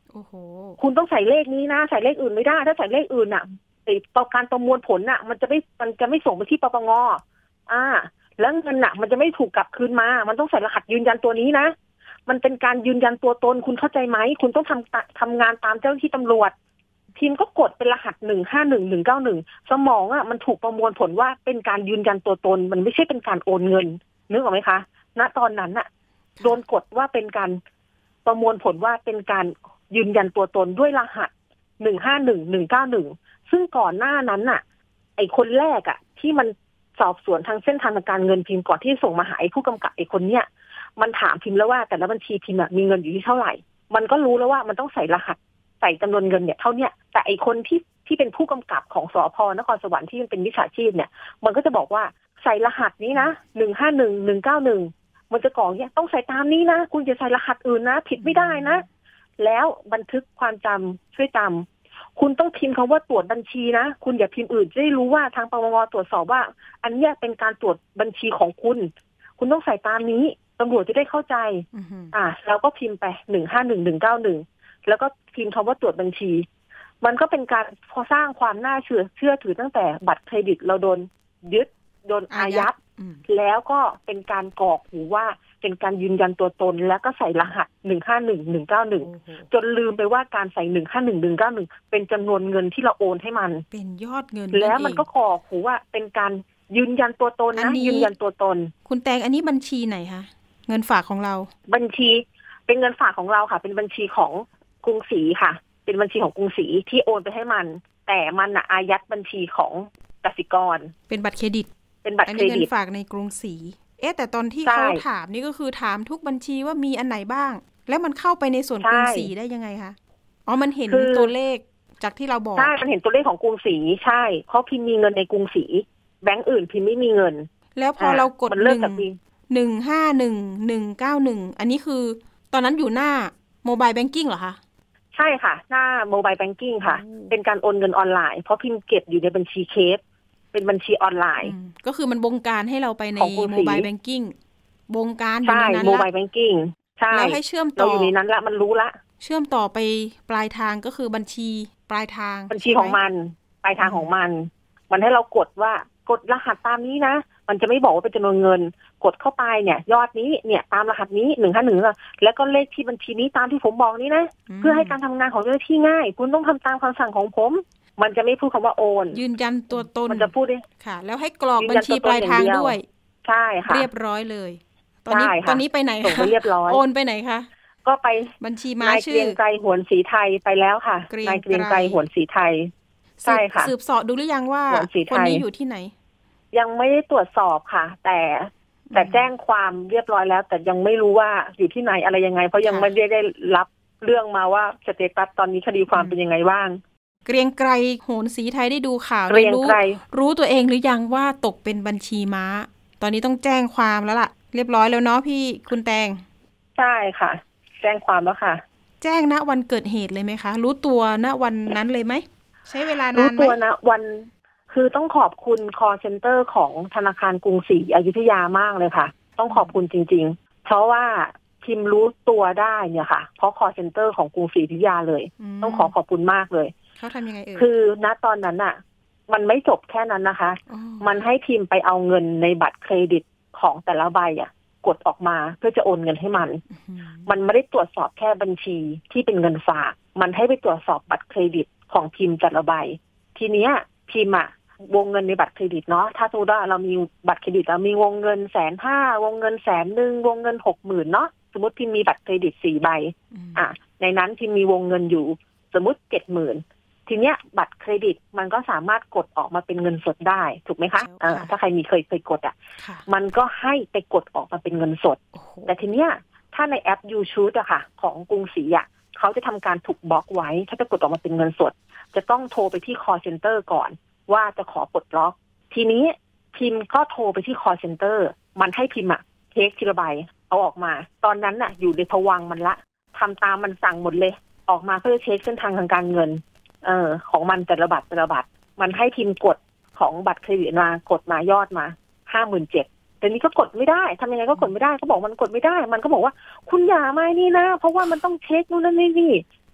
โอ้โหคุณต้องใส่เลขนี้นะใส่เลขอื่นไม่ได้ถ้าใส่เลขอื่นอ่ะไอ้การประมวลผลน่ะมันจะไม่มันจะไม่ส่งไปที่ปปงอ่าแล้วเงินน่ะมันจะไม่ถูกกลับคืนมามันต้องใส่รหัสยืนยันตัวนี้นะมันเป็นการยืนยันตัวตนคุณเข้าใจไหมคุณต้องทำทำงานตามเจ้าหน้าที่ตำรวจทีมก็กดเป็นรหัสหนึ่งห้าหนึ่งหนึ่งเก้าหนึ่งสมองอ่ะมันถูกประมวลผลว่าเป็นการยืนยันตัวตนมันไม่ใช่เป็นการโอนเงินนึกออกไหมคะณตอนนั้นอ่ะโดนกดว่าเป็นการประมวลผลว่าเป็นการยืนยันตัวตนด้วยรหัสหนึ่งห้าหนึ่งหนึ่งเก้าหนึ่งซึ่งก่อนหน้านั้นน่ะไอ้คนแรกอ่ะที่มันสอบสวนทางเส้นทางการเงินพิมพ์ก่อนที่ส่งมาหาไอ้ผู้กำกับไอ้คนเนี้ยมันถามพิมพ์แล้วว่าแต่ละบัญชีพิมพ์มีเงินอยู่ที่เท่าไหร่มันก็รู้แล้วว่ามันต้องใส่รหัสใส่จำนวนเงินเนี่ยเท่าเนี้ยแต่ไอ้คนที่ที่เป็นผู้กำกับของสภ.นครสวรรค์ที่มันเป็นวิชาชีพเนี่ยมันก็จะบอกว่าใส่รหัสนี้นะหนึ่งห้าหนึ่งหนึ่งเก้าหนึ่งมันจะกรอกเนี่ยต้องใส่ตามนี้นะคุณจะใส่รหัสอื่นนะผิดไม่ได้นะแล้วบันทึกความจำช่วยจำคุณต้องพิมพ์คำว่าตรวจบัญชีนะคุณอย่าพิมพ์อื่นจะได้รู้ว่าทางปปงตรวจสอบว่าอันนี้เป็นการตรวจบัญชีของคุณคุณต้องใส่ตามนี้ตำรวจจะได้เข้าใจ uh-huh. อ่าแล้วก็พิมพ์ไปหนึ่งห้าหนึ่งหนึ่งเก้าหนึ่งแล้วก็พิมพ์คำว่าตรวจบัญชีมันก็เป็นการพอสร้างความน่าเชื่อเชื่อถือตั้งแต่บัตรเครดิตเราโดนยึดโดนอายัดแล้วก็เป็นการกรอกหูว่าเป็นการยืนยันตัวตนแล้วก็ใส่รหัสหนึ่งห้าหนึ่งหนึ่งเก้าหนึ่งจนลืมไปว่าการใส่หนึ่งห้าหนึ่งหนึ่งเก้าหนึ่งเป็นจำนวนเงินที่เราโอนให้มันเป็นยอดเงินแล้วมันก็กรอกหูว่าเป็นการยืนยันตัวตนนะยืนยันตัวตนคุณแตงอันนี้บัญชีไหนคะเงินฝากของเราบัญชีเป็นเงินฝากของเราค่ะเป็นบัญชีของกรุงศรีค่ะเป็นบัญชีของกรุงศรีที่โอนไปให้มันแต่มันน่ะอายัดบัญชีของกสิกรเป็นบัตรเครดิตเป็นบัตรเครดิตอันนี้เงินฝากในกรุงศรีเอ๊ะแต่ตอนที่เขาถามนี่ก็คือถามทุกบัญชีว่ามีอันไหนบ้างแล้วมันเข้าไปในส่วนกรุงศรีได้ยังไงคะอ๋อมันเห็นตัวเลขจากที่เราบอกใช่มันเห็นตัวเลขของกรุงศรีใช่เพราะพิมพ์มีเงินในกรุงศรีแบงก์อื่นพิมพ์ไม่มีเงินแล้วพอเรากดหนึ่งหนึ่งห้าหนึ่งหนึ่งเก้าหนึ่งอันนี้คือตอนนั้นอยู่หน้าโมบายแบงกิ้งเหรอคะใช่ค่ะหน้าโมบายแบงกิ้งค่ะเป็นการโอนเงินออนไลน์เพราะพิมพ์เก็บอยู่ในบัญชีเคสเป็นบัญชีออนไลน์ก็คือมันบงการให้เราไปในโมบายแบงกิ้งบงการอยู่ในนั้นละใช่โมบายแบงกิ้งใช่แล้วให้เชื่อมต่อเราอยู่ในนั้นละมันรู้ละเชื่อมต่อไปปลายทางก็คือบัญชีปลายทางบัญชีของมันปลายทางของมันมันให้เรากดว่ากดรหัสตามนี้นะมันจะไม่บอกว่าเป็นจำนวนเงินกดเข้าไปเนี่ยยอดนี้เนี่ยตามรหัสนี้หนึ่งห้าหนึ่งแล้วก็เลขที่บัญชีนี้ตามที่ผมบอกนี้นะเพื่อให้การทำงานของเจ้าหน้าที่ง่ายคุณต้องทำตามคำสั่งของผมมันจะไม่พูดคำว่าโอนยืนยันตัวตนมันจะพูดได้ค่ะแล้วให้กรอกบัญชีปลายทางด้วยใช่ค่ะเรียบร้อยเลยตอนนี้ตอนนี้ไปไหนคะเรียบร้อยโอนไปไหนคะก็ไปบัญชีม้าชื่อเกรียงไกรหวนศรีไทยไปแล้วค่ะนายเกรียงไกรหวนศรีไทยใช่ค่ะสืบสอบดูหรือยังว่าคนนี้อยู่ที่ไหนยังไม่ได้ตรวจสอบค่ะแต่แต่แจ้งความเรียบร้อยแล้วแต่ยังไม่รู้ว่าอยู่ที่ไหนอะไรยังไงเพราะยังไม่ได้ได้รับเรื่องมาว่าสเตตัสตอนนี้คดีความเป็นยังไงบ้างเกรียงไกรโหนศรีไทยได้ดูข่าวได้รู้รู้ตัวเองหรือยังว่าตกเป็นบัญชีม้าตอนนี้ต้องแจ้งความแล้วล่ะเรียบร้อยแล้วเนาะพี่คุณแตงใช่ค่ะแจ้งความแล้วค่ะแจ้งณวันเกิดเหตุเลยไหมคะรู้ตัวณวันนั้นเลยไหมใช้เวลานานไหมรู้ตัวณวันคือต้องขอบคุณ call center ของธนาคารกรุงศรีอยุธยามากเลยค่ะต้องขอบคุณจริงๆเพราะว่าพิมพ์รู้ตัวได้เนี่ยค่ะเพราะ call center ของกรุงศรีอยุธยาเลยต้องขอขอบคุณมากเลยเขาทำยังไงเอ่ยคือณตอนนั้นน่ะมันไม่จบแค่นั้นนะคะมันให้พิมพ์ไปเอาเงินในบัตรเครดิตของแต่ละใบอ่ะกดออกมาเพื่อจะโอนเงินให้มันมันไม่ได้ตรวจสอบแค่บัญชีที่เป็นเงินฝากมันให้ไปตรวจสอบบัตรเครดิตของพิมพ์แต่ละใบทีเนี้ยพิมพ์อ่ะวงเงินในบัตรเครดิตเนาะถ้าสมมติว่าเรามีบัตรเครดิตเรามีวงเงินแสนห้าวงเงินแสนหนึ่งวงเงินหกหมื่นเนาะสมมติพิมพ์มีบัตรเครดิตสี่ใบอ่ะในนั้นพิมพ์มีวงเงินอยู่สมมติเจ็ดหมื่นทีเนี้ยบัตรเครดิตมันก็สามารถกดออกมาเป็นเงินสดได้ถูกไหมคะอ่าถ้าใครมีเคยเคยกดอ่ะมันก็ให้ไปกดออกมาเป็นเงินสดแต่ทีเนี้ยถ้าในแอป YouChoose อะค่ะของกรุงศรีอะเขาจะทำการถูกบล็อกไว้ถ้าจะกดออกมาเป็นเงินสดจะต้องโทรไปที่ call center ก่อนว่าจะขอปลดล็อกทีนี้พิมพ์ก็โทรไปที่ call center มันให้พิมพ์อะเทคทีละใบเอาออกมาตอนนั้นน่ะอยู่ในภวังค์มันละทำตามมันสั่งหมดเลยออกมาเพื่อเช็คเส้นทางทางการเงินเออของมันแต่ละบัตรแต่ละบัตรมันให้พิมพ์กดของบัตรเครดิตมากดมายอดมา ห้าหมื่นเจ็ดพัน แต่นี้ก็กดไม่ได้ทำยังไงก็กดไม่ได้เขาบอกมันกดไม่ได้มันก็บอกว่าคุณอย่ามานี่นะเพราะว่ามันต้องเช็คนู่นนั่นนี่นี่เ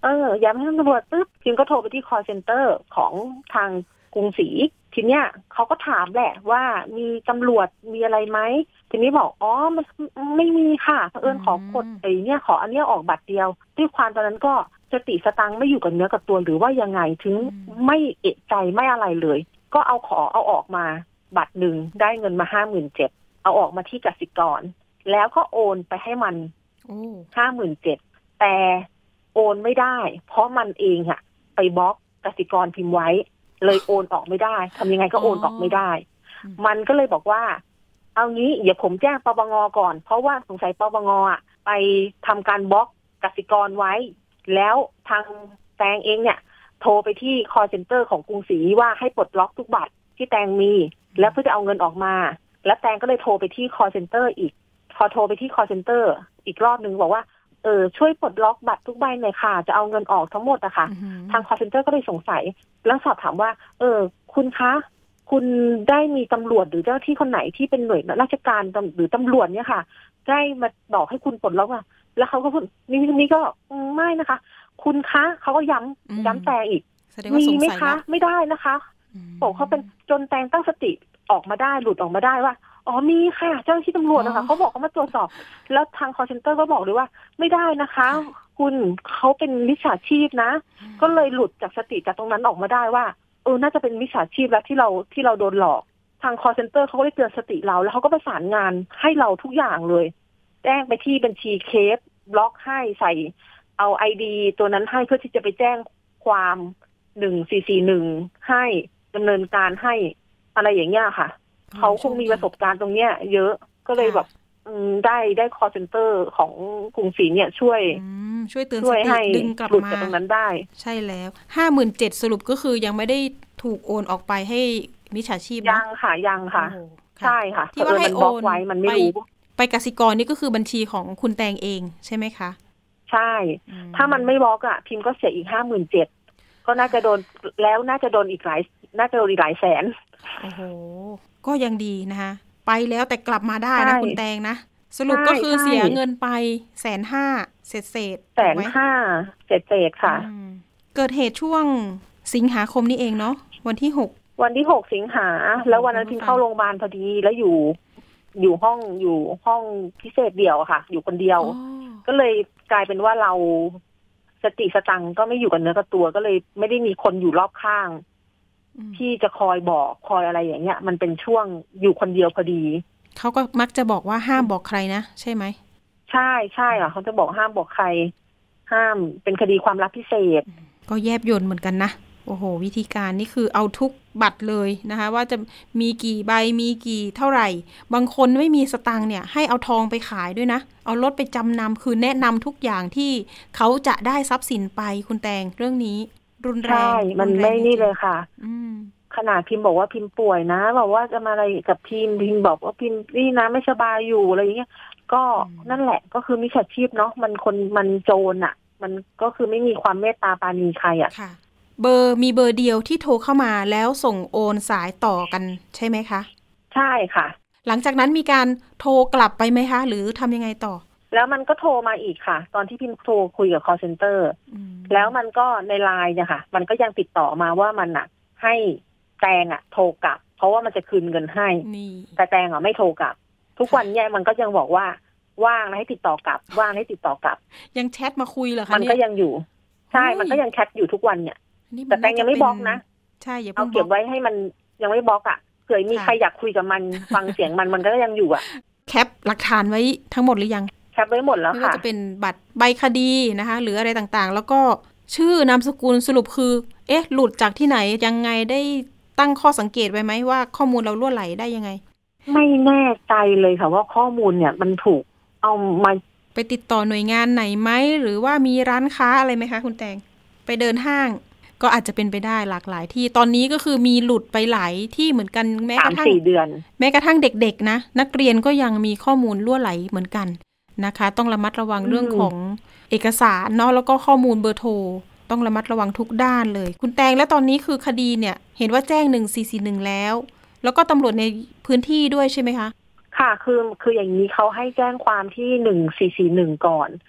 เออย้ำให้ตำรวจปุ๊บพิมก็โทรไปที่ call center ของทางกรุงศรีทีเนี้ยเขาก็ถามแหละว่ามีตำรวจมีอะไรไหมทีนี้บอกอ๋อมันไม่มีค่ะเผอิญขอกดไอ้เนี่ยขออันเนี้ยออกบัตรเดียวด้วยความตอนนั้นก็สติสตังค์ไม่อยู่กับเนื้อกับตัวหรือว่ายังไงถึงไม่เอะใจไม่อะไรเลยก็เอาขอเอาออกมาบัตรหนึ่งได้เงินมาห้าหมื่นเจ็ดเอาออกมาที่กสิกรแล้วก็โอนไปให้มันห้าหมื่นเจ็ดแต่โอนไม่ได้เพราะมันเองอะไปบล็อกกสิกรพิมพ์ไว้เลยโอนออกไม่ได้ทำยังไงก็โอนออกไม่ได้มันก็เลยบอกว่าเอางี้เดี๋ยวผมแจ้งปปงก่อนเพราะว่าสงสัยปปงอ่ะไปทำการบล็อกกสิกรไว้แล้วทางแตงเองเนี่ยโทรไปที่ call center ของกรุงศรีว่าให้ปลดล็อกทุกบัตรที่แตงมีแล้วเพื่อจะเอาเงินออกมาแล้วแตงก็เลยโทรไปที่ call center อีกพอโทรไปที่ call center อีกรอบนึงบอกว่าเออช่วยปลดล็อกบัตรทุกใบหน่อยค่ะจะเอาเงินออกทั้งหมดอะค่ะ uh-huh. ทาง call center ก็เลยสงสัยแล้วสอบถามว่าเออคุณคะคุณได้มีตำรวจหรือเจ้าที่คนไหนที่เป็นหน่วยราชการหรือตำรวจเนี่ยค่ะได้มาบอกให้คุณปลดล็อกอะแล้วเขาก็พูดนี่นี่ก็ไม่นะคะคุณคะเขาก็ย้ำ uh-huh. ย้ำแตงอีกมีไหมคะไม่ได้นะคะบอกเขาเป็นจนแตงตั้งสติออกมาได้หลุดออกมาได้ว่าอ๋อมีค่ะเจ้าหน้าที่ตำรวจนะคะเขาบอกเขามาตรวจสอบแล้วทาง call center ก็บอกเลยว่าไม่ได้นะคะคุณเขาเป็นมิจฉาชีพนะก็เลยหลุดจากสติจากตรงนั้นออกมาได้ว่าเออน่าจะเป็นมิจฉาชีพแล้วที่เราที่เราโดนหลอกทาง call center เขาก็ได้เตือนสติเราแล้วเขาก็ประสานงานให้เราทุกอย่างเลยแจ้งไปที่บัญชีเคสบล็อกให้ใส่เอา ไอ ดี ตัวนั้นให้เพื่อที่จะไปแจ้งความหนึ่งสี่สี่หนึ่งให้ดำเนินการให้อะไรอย่างเงี้ยค่ะเขาคงมีประสบการณ์ตรงเนี้ยเยอะก็เลยแบบได้ได้ call center ของกรุงศรีเนี่ยช่วยช่วยเตือนสติดึงกลับมาตรงนั้นได้ใช่แล้วห้าหมื่นเจ็ดสรุปก็คือยังไม่ได้ถูกโอนออกไปให้มิจฉาชีพยังค่ะยังค่ะใช่ค่ะที่ว่าให้โอนไว้มันไม่รู้ไปกสิกรนี่ก็คือบัญชีของคุณแตงเองใช่ไหมคะใช่ถ้ามันไม่บล็อกอ่ะพิมก็เสียอีกห้าหมื่นเจ็ดก็น่าจะโดนแล้วน่าจะโดนอีกหลายน่าจะโดนอีกหลายแสนโอ้โหก็ยังดีนะคะไปแล้วแต่กลับมาได้นะคุณแตงนะสรุปก็คือเสียเงินไปแสนห้าเศษเศษแสนห้าเศษเศษค่ะเกิดเหตุช่วงสิงหาคมนี้เองเนาะวันที่หกวันที่หกสิงหาแล้ววันนั้นพิมเข้าโรงพยาบาลพอดีแล้วอยู่อยู่ห้องอยู่ห้องพิเศษเดี่ยวค่ะอยู่คนเดียวก็เลยกลายเป็นว่าเราสติสตังก็ไม่อยู่กับเนื้อกับตัวก็เลยไม่ได้มีคนอยู่รอบข้างที่จะคอยบอกคอยอะไรอย่างเงี้ยมันเป็นช่วงอยู่คนเดียวพอดีเขาก็มักจะบอกว่าห้ามบอกใครนะใช่ไหมใช่ใช่ค่ะเขาจะบอกห้ามบอกใครห้ามเป็นคดีความลับพิเศษก็แยบยลเหมือนกันนะโอ้โหวิธีการนี่คือเอาทุกบัตรเลยนะคะว่าจะมีกี่ใบมีกี่เท่าไหร่บางคนไม่มีสตังค์เนี่ยให้เอาทองไปขายด้วยนะเอารถไปจำนำคือแนะนำทุกอย่างที่เขาจะได้ทรัพย์สินไปคุณแตงเรื่องนี้รุนแรงใช่มันไม่นี่เลยค่ะขนาดพิมพ์บอกว่าพิมพ์ป่วยนะบอกว่าจะมาอะไรกับพิมพ์พิมพ์บอกว่าพิมพ์นี่นะไม่สบายอยู่อะไรอย่างเงี้ยก็นั่นแหละก็คือมิจฉาชีพเนาะมันคนมันโจรอ่ะมันก็คือไม่มีความเมตตาปราณีใครอ่ะเบอร์มีเบอร์เดียวที่โทรเข้ามาแล้วส่งโอนสายต่อกันใช่ไหมคะใช่ค่ะหลังจากนั้นมีการโทรกลับไปไหมคะหรือทำยังไงต่อแล้วมันก็โทรมาอีกค่ะตอนที่พิมพ์โทรคุยกับ call center แล้วมันก็ในไลน์เนี่ยค่ะมันก็ยังติดต่อมาว่ามันอ่ะให้แตงอ่ะโทรกลับเพราะว่ามันจะคืนเงินให้แต่แตงอ่ะไม่โทรกลับทุกวันเนี่ยมันก็ยังบอกว่าว่างให้ติดต่อกลับว่างให้ติดต่อกลับยังแชทมาคุยเหรอคะมันก็ยังอยู่ใช่มันก็ยังแชทอยู่ทุกวันเนี่ยแต่แตงยังไม่บล็อกนะใช่อย่าเอาเก็บไว้ให้มันยังไม่บล็อกอ่ะเผื่อมีใครอยากคุยกับมันฟังเสียงมันมันก็ยังอยู่อ่ะแคปหลักฐานไว้ทั้งหมดหรือยังแคปไว้หมดแล้วค่ะไม่ว่าจะเป็นบัตรใบคดีนะคะหรืออะไรต่างๆแล้วก็ชื่อนามสกุลสรุปคือเอ๊ะหลุดจากที่ไหนยังไงได้ตั้งข้อสังเกตไว้ไหมว่าข้อมูลเราล่วไหลได้ยังไงไม่แน่ใจเลยค่ะว่าข้อมูลเนี่ยมันถูกเอามาไปติดต่อหน่วยงานไหนไหมหรือว่ามีร้านค้าอะไรไหมคะคุณแตงไปเดินห้างก็อาจจะเป็นไปได้หลากหลายที่ตอนนี้ก็คือมีหลุดไปหลายที่เหมือนกันแม้กระทั่งสามสี่ เดือนแม้กระทั่งเด็กๆนะนักเรียนก็ยังมีข้อมูลล่วไหลเหมือนกันนะคะต้องระมัดระวังเรื่องของเอกสารเนาะแล้วก็ข้อมูลเบอร์โทรต้องระมัดระวังทุกด้านเลยคุณแตงและตอนนี้คือคดีเนี่ยเห็นว่าแจ้งหนึ่งสี่สี่หนึ่งแล้วแล้วก็ตำรวจในพื้นที่ด้วยใช่ไหมคะค่ะคือคืออย่างนี้เขาให้แจ้งความที่หนึ่งสี่สี่หนึ่งก่อน พ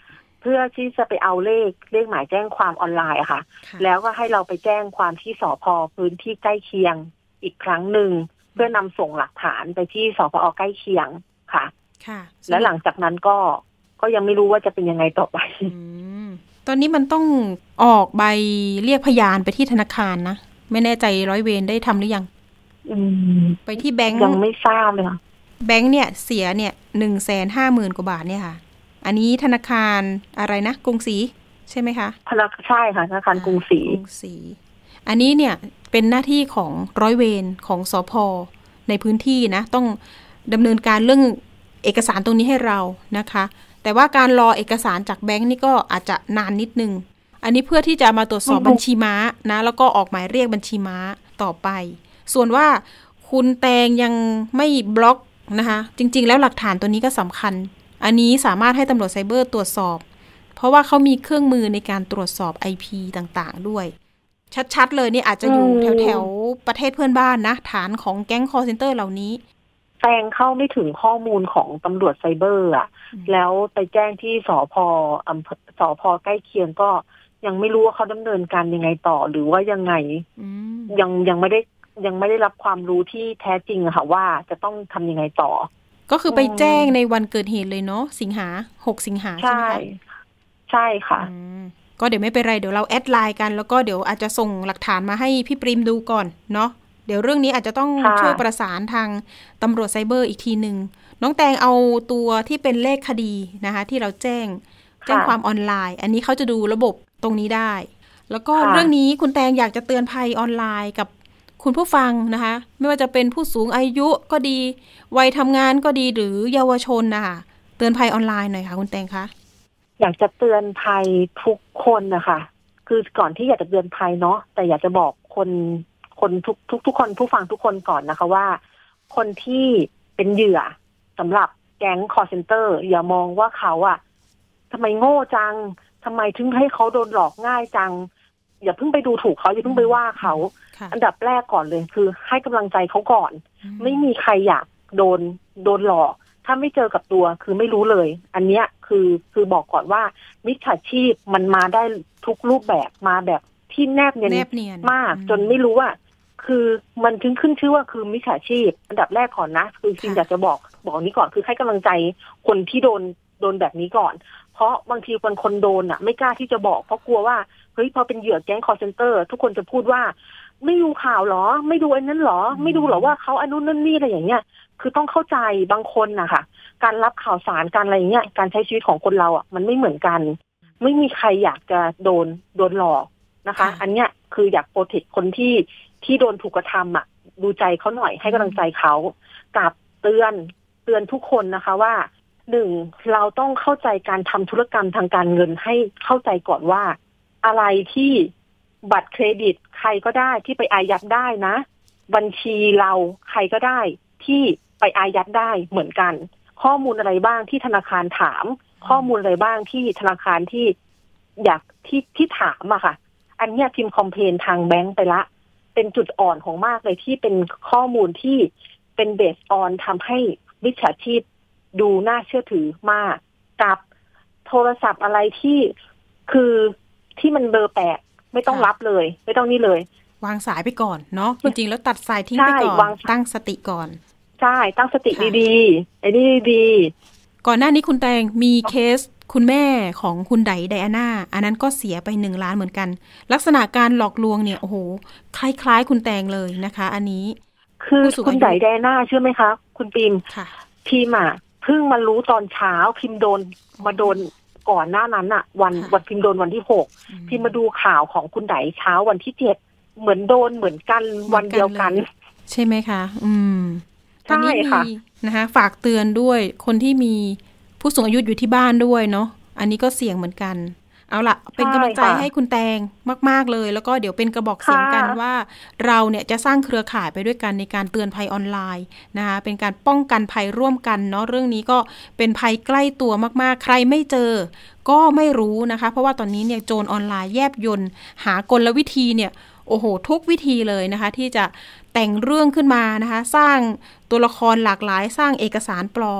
พื่อที่จะไปเอาเลขเลขหมายแจ้งความออนไลน์อะค่ะแล้วก็ให้เราไปแจ้งความที่สภ.พื้นที่ใกล้เคียงอีกครั้งหนึ่งเพื่อนำส่งหลักฐานไปที่สภ.ใกล้เคียงค่ะค่ะและหลังจากนั้นก็ก็ยังไม่รู้ว่าจะเป็นยังไงต่อไปตอนนี้มันต้องออกใบเรียกพยานไปที่ธนาคารนะไม่แน่ใจร้อยเวรได้ทำหรือยังไปที่แบงก์ยังไม่ทราบเลยค่ะแบงก์เนี่ยเสียเนี่ยหนึ่งแสนห้าหมื่นกว่าบาทเนี่ยค่ะอันนี้ธนาคารอะไรนะกรุงศรีใช่ไหมคะธนาคารใช่ค่ะธนาคารกรุงศรีกรุงศรีอันนี้เนี่ยเป็นหน้าที่ของร้อยเวรของสภ.ในพื้นที่นะต้องดำเนินการเรื่องเอกสารตรงนี้ให้เรานะคะแต่ว่าการรอเอกสารจากแบงก์นี่ก็อาจจะนานนิดนึงอันนี้เพื่อที่จะมาตรวจสอบบัญชีม้านะแล้วก็ออกหมายเรียกบัญชีม้าต่อไปส่วนว่าคุณแตงยังไม่บล็อกนะคะจริงๆแล้วหลักฐานตัวนี้ก็สำคัญอันนี้สามารถให้ตำรวจไซเบอร์ตรวจสอบเพราะว่าเขามีเครื่องมือในการตรวจสอบ ไอ พี ต่างๆด้วยชัดๆเลยนี่อาจจะอยู่แถวๆประเทศเพื่อนบ้านนะฐานของแก๊ง call center เหล่านี้แตงเข้าไม่ถึงข้อมูลของตำรวจไซเบอร์อ่ะแล้วไปแจ้งที่สภ.อำเภอสภ.ใกล้เคียงก็ยังไม่รู้ว่าเขาดำเนินการยังไงต่อหรือว่ายังไงยังยังไม่ได้ยังไม่ได้รับความรู้ที่แท้จริงอะค่ะว่าจะต้องทำยังไงต่อก็คือไปแจ้งในวันเกิดเหตุเลยเนาะสิงหาหกสิงหาใช่ไหมคะใช่ค่ะก็เดี๋ยวไม่เป็นไรเดี๋ยวเราแอดไลน์กันแล้วก็เดี๋ยวอาจจะส่งหลักฐานมาให้พี่ปริมดูก่อนเนาะเดี๋ยวเรื่องนี้อาจจะต้องช่วยประสานทางตำรวจไซเบอร์อีกทีนึงน้องแตงเอาตัวที่เป็นเลขคดีนะคะที่เราแจ้งแจ้งความออนไลน์อันนี้เขาจะดูระบบตรงนี้ได้แล้วก็เรื่องนี้คุณแตงอยากจะเตือนภัยออนไลน์กับคุณผู้ฟังนะคะไม่ว่าจะเป็นผู้สูงอายุก็ดีวัยทำงานก็ดีหรือเยาวชนนะคะเตือนภัยออนไลน์หน่อยค่ะคุณแตงคะอยากจะเตือนภัยทุกคนนะคะคือก่อนที่อยากจะเตือนภัยเนาะแต่อยากจะบอกคนคนทุกทุกทุกคนผู้ฟังทุกคนก่อนนะคะว่าคนที่เป็นเหยื่อสำหรับแก๊ง call center อย่ามองว่าเขาอะทำไมโง่จังทำไมถึงให้เขาโดนหลอกง่ายจังอย่าเพิ่งไปดูถูกเขาอย่าเพิ่งไปว่าเขาอันดับแรกก่อนเลยคือให้กำลังใจเขาก่อนไม่มีใครอยากโดนโดนหลอกถ้าไม่เจอกับตัวคือไม่รู้เลยอันเนี้ยคือคือบอกก่อนว่ามิจฉาชีพมันมาได้ทุกรูปแบบมาแบบที่แนบเนียนมากจนไม่รู้ว่าคือมันถึงขึ้นชื่อว่าคือมิจฉาชีพอันดับแรกก่อนนะคือจริงอยากจะบอกบอกนี้ก่อนคือให้กำลังใจคนที่โดนโดนแบบนี้ก่อนเพราะบางทีคนคนโดนอ่ะไม่กล้าที่จะบอกเพราะกลัวว่าเฮ้ยพอเป็นเหยื่อแก๊ง call center ทุกคนจะพูดว่าไม่ดูข่าวหรอไม่ดูอันนั้นหรอไม่ดูหรอว่าเขาอันนู้นนั่นนี่อะไรอย่างเงี้ยคือต้องเข้าใจบางคนนะคะการรับข่าวสารการอะไรเงี้ยการใช้ชีวิตของคนเราอ่ะมันไม่เหมือนกันไม่มีใครอยากจะโดนโดนหลอกนะคะอันเนี้ยคืออยากโปรเทคคนที่ที่โดนถูกกระทำอ่ะดูใจเขาหน่อยให้กำลังใจเขากับเตือนเตือนทุกคนนะคะว่าหนึ่งเราต้องเข้าใจการทำธุรกรรมทางการเงินให้เข้าใจก่อนว่าอะไรที่บัตรเครดิตใครก็ได้ที่ไปอายัดได้นะบัญชีเราใครก็ได้ที่ไปอายัดได้เหมือนกันข้อมูลอะไรบ้างที่ธนาคารถามข้อมูลอะไรบ้างที่ธนาคารที่อยากที่ที่ถามอะค่ะอันนี้พิมพ์คอมเพลนทางแบงก์ไปละเป็นจุดอ่อนของมากเลยที่เป็นข้อมูลที่เป็นเบสออนทำให้มิจฉาชีพดูน่าเชื่อถือมากกับโทรศัพท์อะไรที่คือที่มันเบอร์แปลกไม่ต้องรับเลยไม่ต้องนี่เลยวางสายไปก่อนเนาะจริงๆแล้วตัดสายทิ้งไปก่อนตั้งสติก่อนใช่ตั้งสติดีๆไอ้นี่ดีก่อนหน้านี้คุณแตงมีเคสคุณแม่ของคุณไดไดอาน่าอันนั้นก็เสียไปหนึ่งล้านเหมือนกันลักษณะการหลอกลวงเนี่ยโอ้โหคล้ายๆคุณแตงเลยนะคะอันนี้คือคุณไดไดอาน่าเชื่อไหมคะคุณปิมพิมอ่ะเพิ่งมารู้ตอนเช้าพิมโดนมาโดนก่อนหน้านั้นอ่ะวันวันพิมโดนวันที่หกพิมมาดูข่าวของคุณไดเช้าวันที่เจ็ดเหมือนโดนเหมือนกันวันเดียวกันใช่ไหมคะอืมตอนนี้มีนะคะฝากเตือนด้วยคนที่มีผู้สูงอายุอยู่ที่บ้านด้วยเนาะอันนี้ก็เสี่ยงเหมือนกันเอาล่ะเป็นกำลังใจให้คุณแตงมากๆเลยแล้วก็เดี๋ยวเป็นกระบอกเสียงกันว่าเราเนี่ยจะสร้างเครือข่ายไปด้วยกันในการเตือนภัยออนไลน์นะคะเป็นการป้องกันภัยร่วมกันเนาะเรื่องนี้ก็เป็นภัยใกล้ตัวมากๆใครไม่เจอก็ไม่รู้นะคะเพราะว่าตอนนี้เนี่ยโจรออนไลน์แยบยลหากลวิธีเนี่ยโอ้โหทุกวิธีเลยนะคะที่จะแต่งเรื่องขึ้นมานะคะสร้างตัวละครหลากหลายสร้างเอกสารปลอม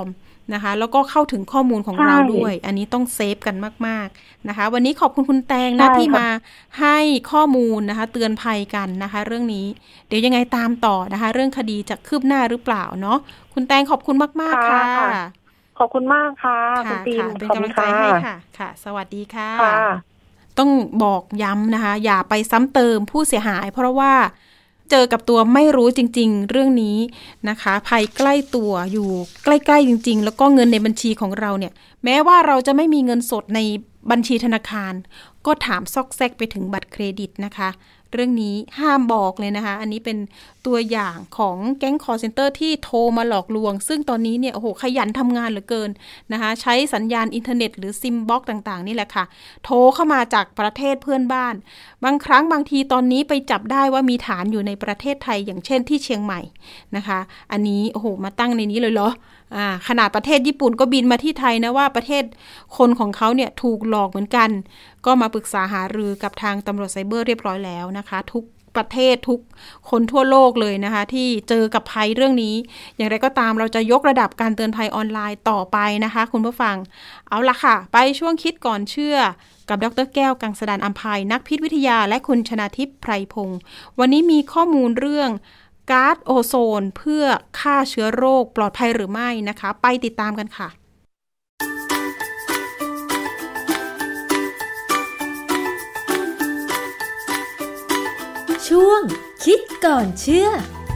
นะคะแล้วก็เข้าถึงข้อมูลของเราด้วยอันนี้ต้องเซฟกันมากๆนะคะวันนี้ขอบคุณคุณแตงนะที่มาให้ข้อมูลนะคะเตือนภัยกันนะคะเรื่องนี้เดี๋ยวยังไงตามต่อนะคะเรื่องคดีจะคืบหน้าหรือเปล่าเนาะคุณแตงขอบคุณมากๆค่ะขอบคุณมากค่ะคุณปีนเป็นกำลังใจให้ค่ะค่ะสวัสดีค่ะต้องบอกย้ำนะคะอย่าไปซ้ำเติมผู้เสียหายเพราะว่าเจอกับตัวไม่รู้จริงๆเรื่องนี้นะคะภัยใกล้ตัวอยู่ใกล้ๆจริงๆแล้วก็เงินในบัญชีของเราเนี่ยแม้ว่าเราจะไม่มีเงินสดในบัญชีธนาคารก็ถามซอกแซกไปถึงบัตรเครดิตนะคะเรื่องนี้ห้ามบอกเลยนะคะอันนี้เป็นตัวอย่างของแก๊งคอลเซ็นเตอร์ที่โทรมาหลอกลวงซึ่งตอนนี้เนี่ยโอ้โหขยันทำงานเหลือเกินนะคะใช้สัญญาณอินเทอร์เน็ตหรือซิมบ็อกซ์ต่างๆนี่แหละค่ะโทรเข้ามาจากประเทศเพื่อนบ้านบางครั้งบางทีตอนนี้ไปจับได้ว่ามีฐานอยู่ในประเทศไทยอย่างเช่นที่เชียงใหม่นะคะอันนี้โอ้โหมาตั้งในนี้เลยเหรออ่าขนาดประเทศญี่ปุ่นก็บินมาที่ไทยนะว่าประเทศคนของเขาเนี่ยถูกหลอกเหมือนกันก็มาปรึกษาหารือกับทางตำรวจไซเบอร์เรียบร้อยแล้วนะคะทุกประเทศทุกคนทั่วโลกเลยนะคะที่เจอกับภัยเรื่องนี้อย่างไรก็ตามเราจะยกระดับการเตือนภัยออนไลน์ต่อไปนะคะคุณผู้ฟังเอาละค่ะไปช่วงคิดก่อนเชื่อกับดร.แก้วกังสดาลอำไพนักพิษวิทยาและคุณชนาทิพย์ไพรพงศ์วันนี้มีข้อมูลเรื่องก๊าซโอโซนเพื่อฆ่าเชื้อโรคปลอดภัยหรือไม่นะคะไปติดตามกันค่ะช่วงคิดก่อนเชื่อ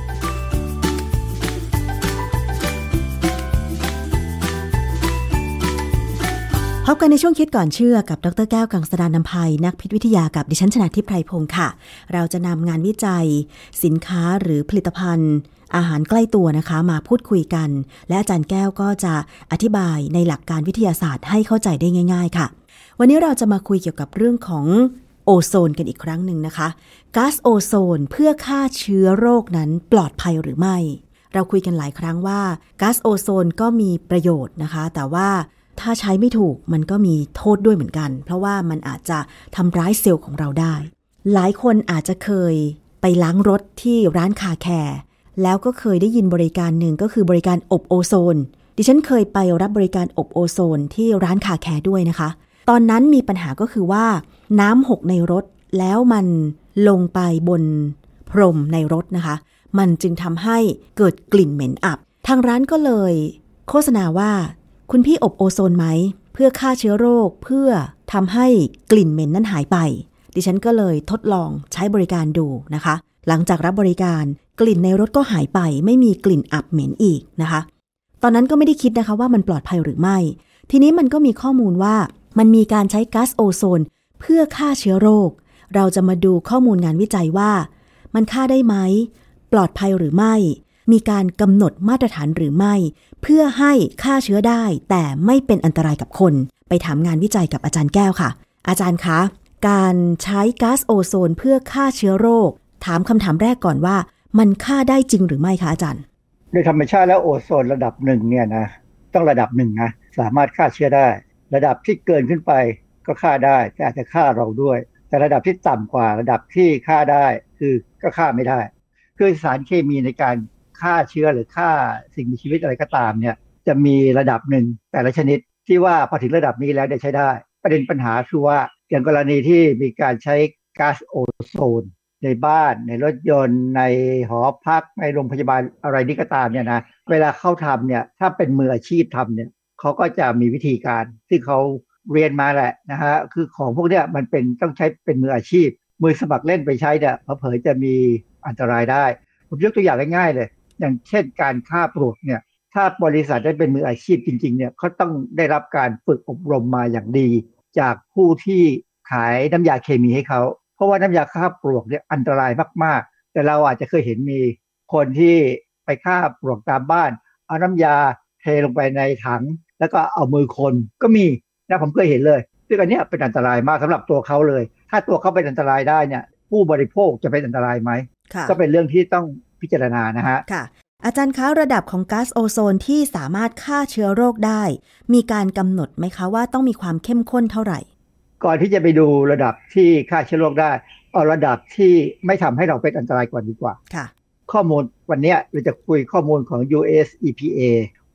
พบกันในช่วงคิดก่อนเชื่อกับดร.แก้วกังสดาลอำไพนักพิษวิทยากับดิฉันชนาทิพย์ไพรพงศ์ค่ะเราจะนำงานวิจัยสินค้าหรือผลิตภัณฑ์อาหารใกล้ตัวนะคะมาพูดคุยกันและอาจารย์แก้วก็จะอธิบายในหลักการวิทยาศาสตร์ให้เข้าใจได้ง่ายๆค่ะวันนี้เราจะมาคุยเกี่ยวกับเรื่องของโอโซนกันอีกครั้งหนึ่งนะคะก๊าซโอโซนเพื่อฆ่าเชื้อโรคนั้นปลอดภัยหรือไม่เราคุยกันหลายครั้งว่าก๊าซโอโซนก็มีประโยชน์นะคะแต่ว่าถ้าใช้ไม่ถูกมันก็มีโทษด้วยเหมือนกันเพราะว่ามันอาจจะทำร้ายเซลล์ของเราได้หลายคนอาจจะเคยไปล้างรถที่ร้านคาแคร์แล้วก็เคยได้ยินบริการหนึ่งก็คือบริการอบโอโซนดิฉันเคยไปรับบริการอบโอโซนที่ร้านคาแคร์ด้วยนะคะตอนนั้นมีปัญหาก็คือว่าน้ำหกในรถแล้วมันลงไปบนพรมในรถนะคะมันจึงทำให้เกิดกลิ่นเหม็นอับทางร้านก็เลยโฆษณาว่าคุณพี่อบโอโซนไหมเพื่อฆ่าเชื้อโรคเพื่อทำให้กลิ่นเหม็นนั้นหายไปดิฉันก็เลยทดลองใช้บริการดูนะคะหลังจากรับบริการกลิ่นในรถก็หายไปไม่มีกลิ่นอับเหม็นอีกนะคะตอนนั้นก็ไม่ได้คิดนะคะว่ามันปลอดภัยหรือไม่ทีนี้มันก็มีข้อมูลว่ามันมีการใช้ก๊าซโอโซนเพื่อฆ่าเชื้อโรคเราจะมาดูข้อมูลงานวิจัยว่ามันฆ่าได้ไหมปลอดภัยหรือไม่มีการกำหนดมาตรฐานหรือไม่เพื่อให้ฆ่าเชื้อได้แต่ไม่เป็นอันตรายกับคนไปถามงานวิจัยกับอาจารย์แก้วค่ะอาจารย์คะการใช้ก๊าซโอโซนเพื่อฆ่าเชื้อโรคถามคำถามแรกก่อนว่ามันฆ่าได้จริงหรือไม่คะอาจารย์โดยธรรมชาติแล้วโอโซนระดับหนึ่งเนี่ยนะต้องระดับหนึ่งนะสามารถฆ่าเชื้อได้ระดับที่เกินขึ้นไปก็ฆ่าได้แต่อาจจะฆ่าเราด้วยแต่ระดับที่ต่ำกว่าระดับที่ฆ่าได้คือก็ฆ่าไม่ได้คือสารเคมีในการฆ่าเชื้อหรือฆ่าสิ่งมีชีวิตอะไรก็ตามเนี่ยจะมีระดับหนึ่งแต่ละชนิดที่ว่าพอถึงระดับนี้แล้วได้ใช้ได้ประเด็นปัญหาคือว่าอย่างกรณีที่มีการใช้ก๊าซโอโซนในบ้านในรถยนต์ในหอพักในโรงพยาบาลอะไรนี่ก็ตามเนี่ยนะเวลาเข้าทำเนี่ยถ้าเป็นมืออาชีพทำเนี่ยเขาก็จะมีวิธีการที่เขาเรียนมาแหละนะฮะคือของพวกเนี้ยมันเป็นต้องใช้เป็นมืออาชีพมือสมัครเล่นไปใช้เนี่ยเผลอๆจะมีอันตรายได้ผมยกตัวอย่างง่ายๆเลยอย่างเช่นการฆ่าปลวกเนี่ยถ้าบริษัทได้เป็นมืออาชีพจริงๆเนี่ยเขาต้องได้รับการฝึกอบรมมาอย่างดีจากผู้ที่ขายน้ำยาเคมีให้เขาเพราะว่าน้ำยาฆ่าปลวกเนี่ยอันตรายมากๆแต่เราอาจจะเคยเห็นมีคนที่ไปฆ่าปลวกตามบ้านเอาน้ำยาเทลงไปในถังแล้วก็เอามือคนก็มีนะผมเคยเห็นเลยซึ่งอันนี้เป็นอันตรายมากสำหรับตัวเขาเลยถ้าตัวเขาเป็นอันตรายได้เนี่ยผู้บริโภคจะเป็นอันตรายไหมก็เป็นเรื่องที่ต้องพิจารณานะฮะค่ะอาจารย์คะระดับของก๊าซโอโซนที่สามารถฆ่าเชื้อโรคได้มีการกำหนดไหมคะว่าต้องมีความเข้มข้นเท่าไหร่ก่อนที่จะไปดูระดับที่ฆ่าเชื้อโรคได้เอาระดับที่ไม่ทำให้เราเป็นอันตรายก่อนดีกว่าค่ะข้อมูลวันนี้เราจะคุยข้อมูลของ ยู เอส อี พี เอ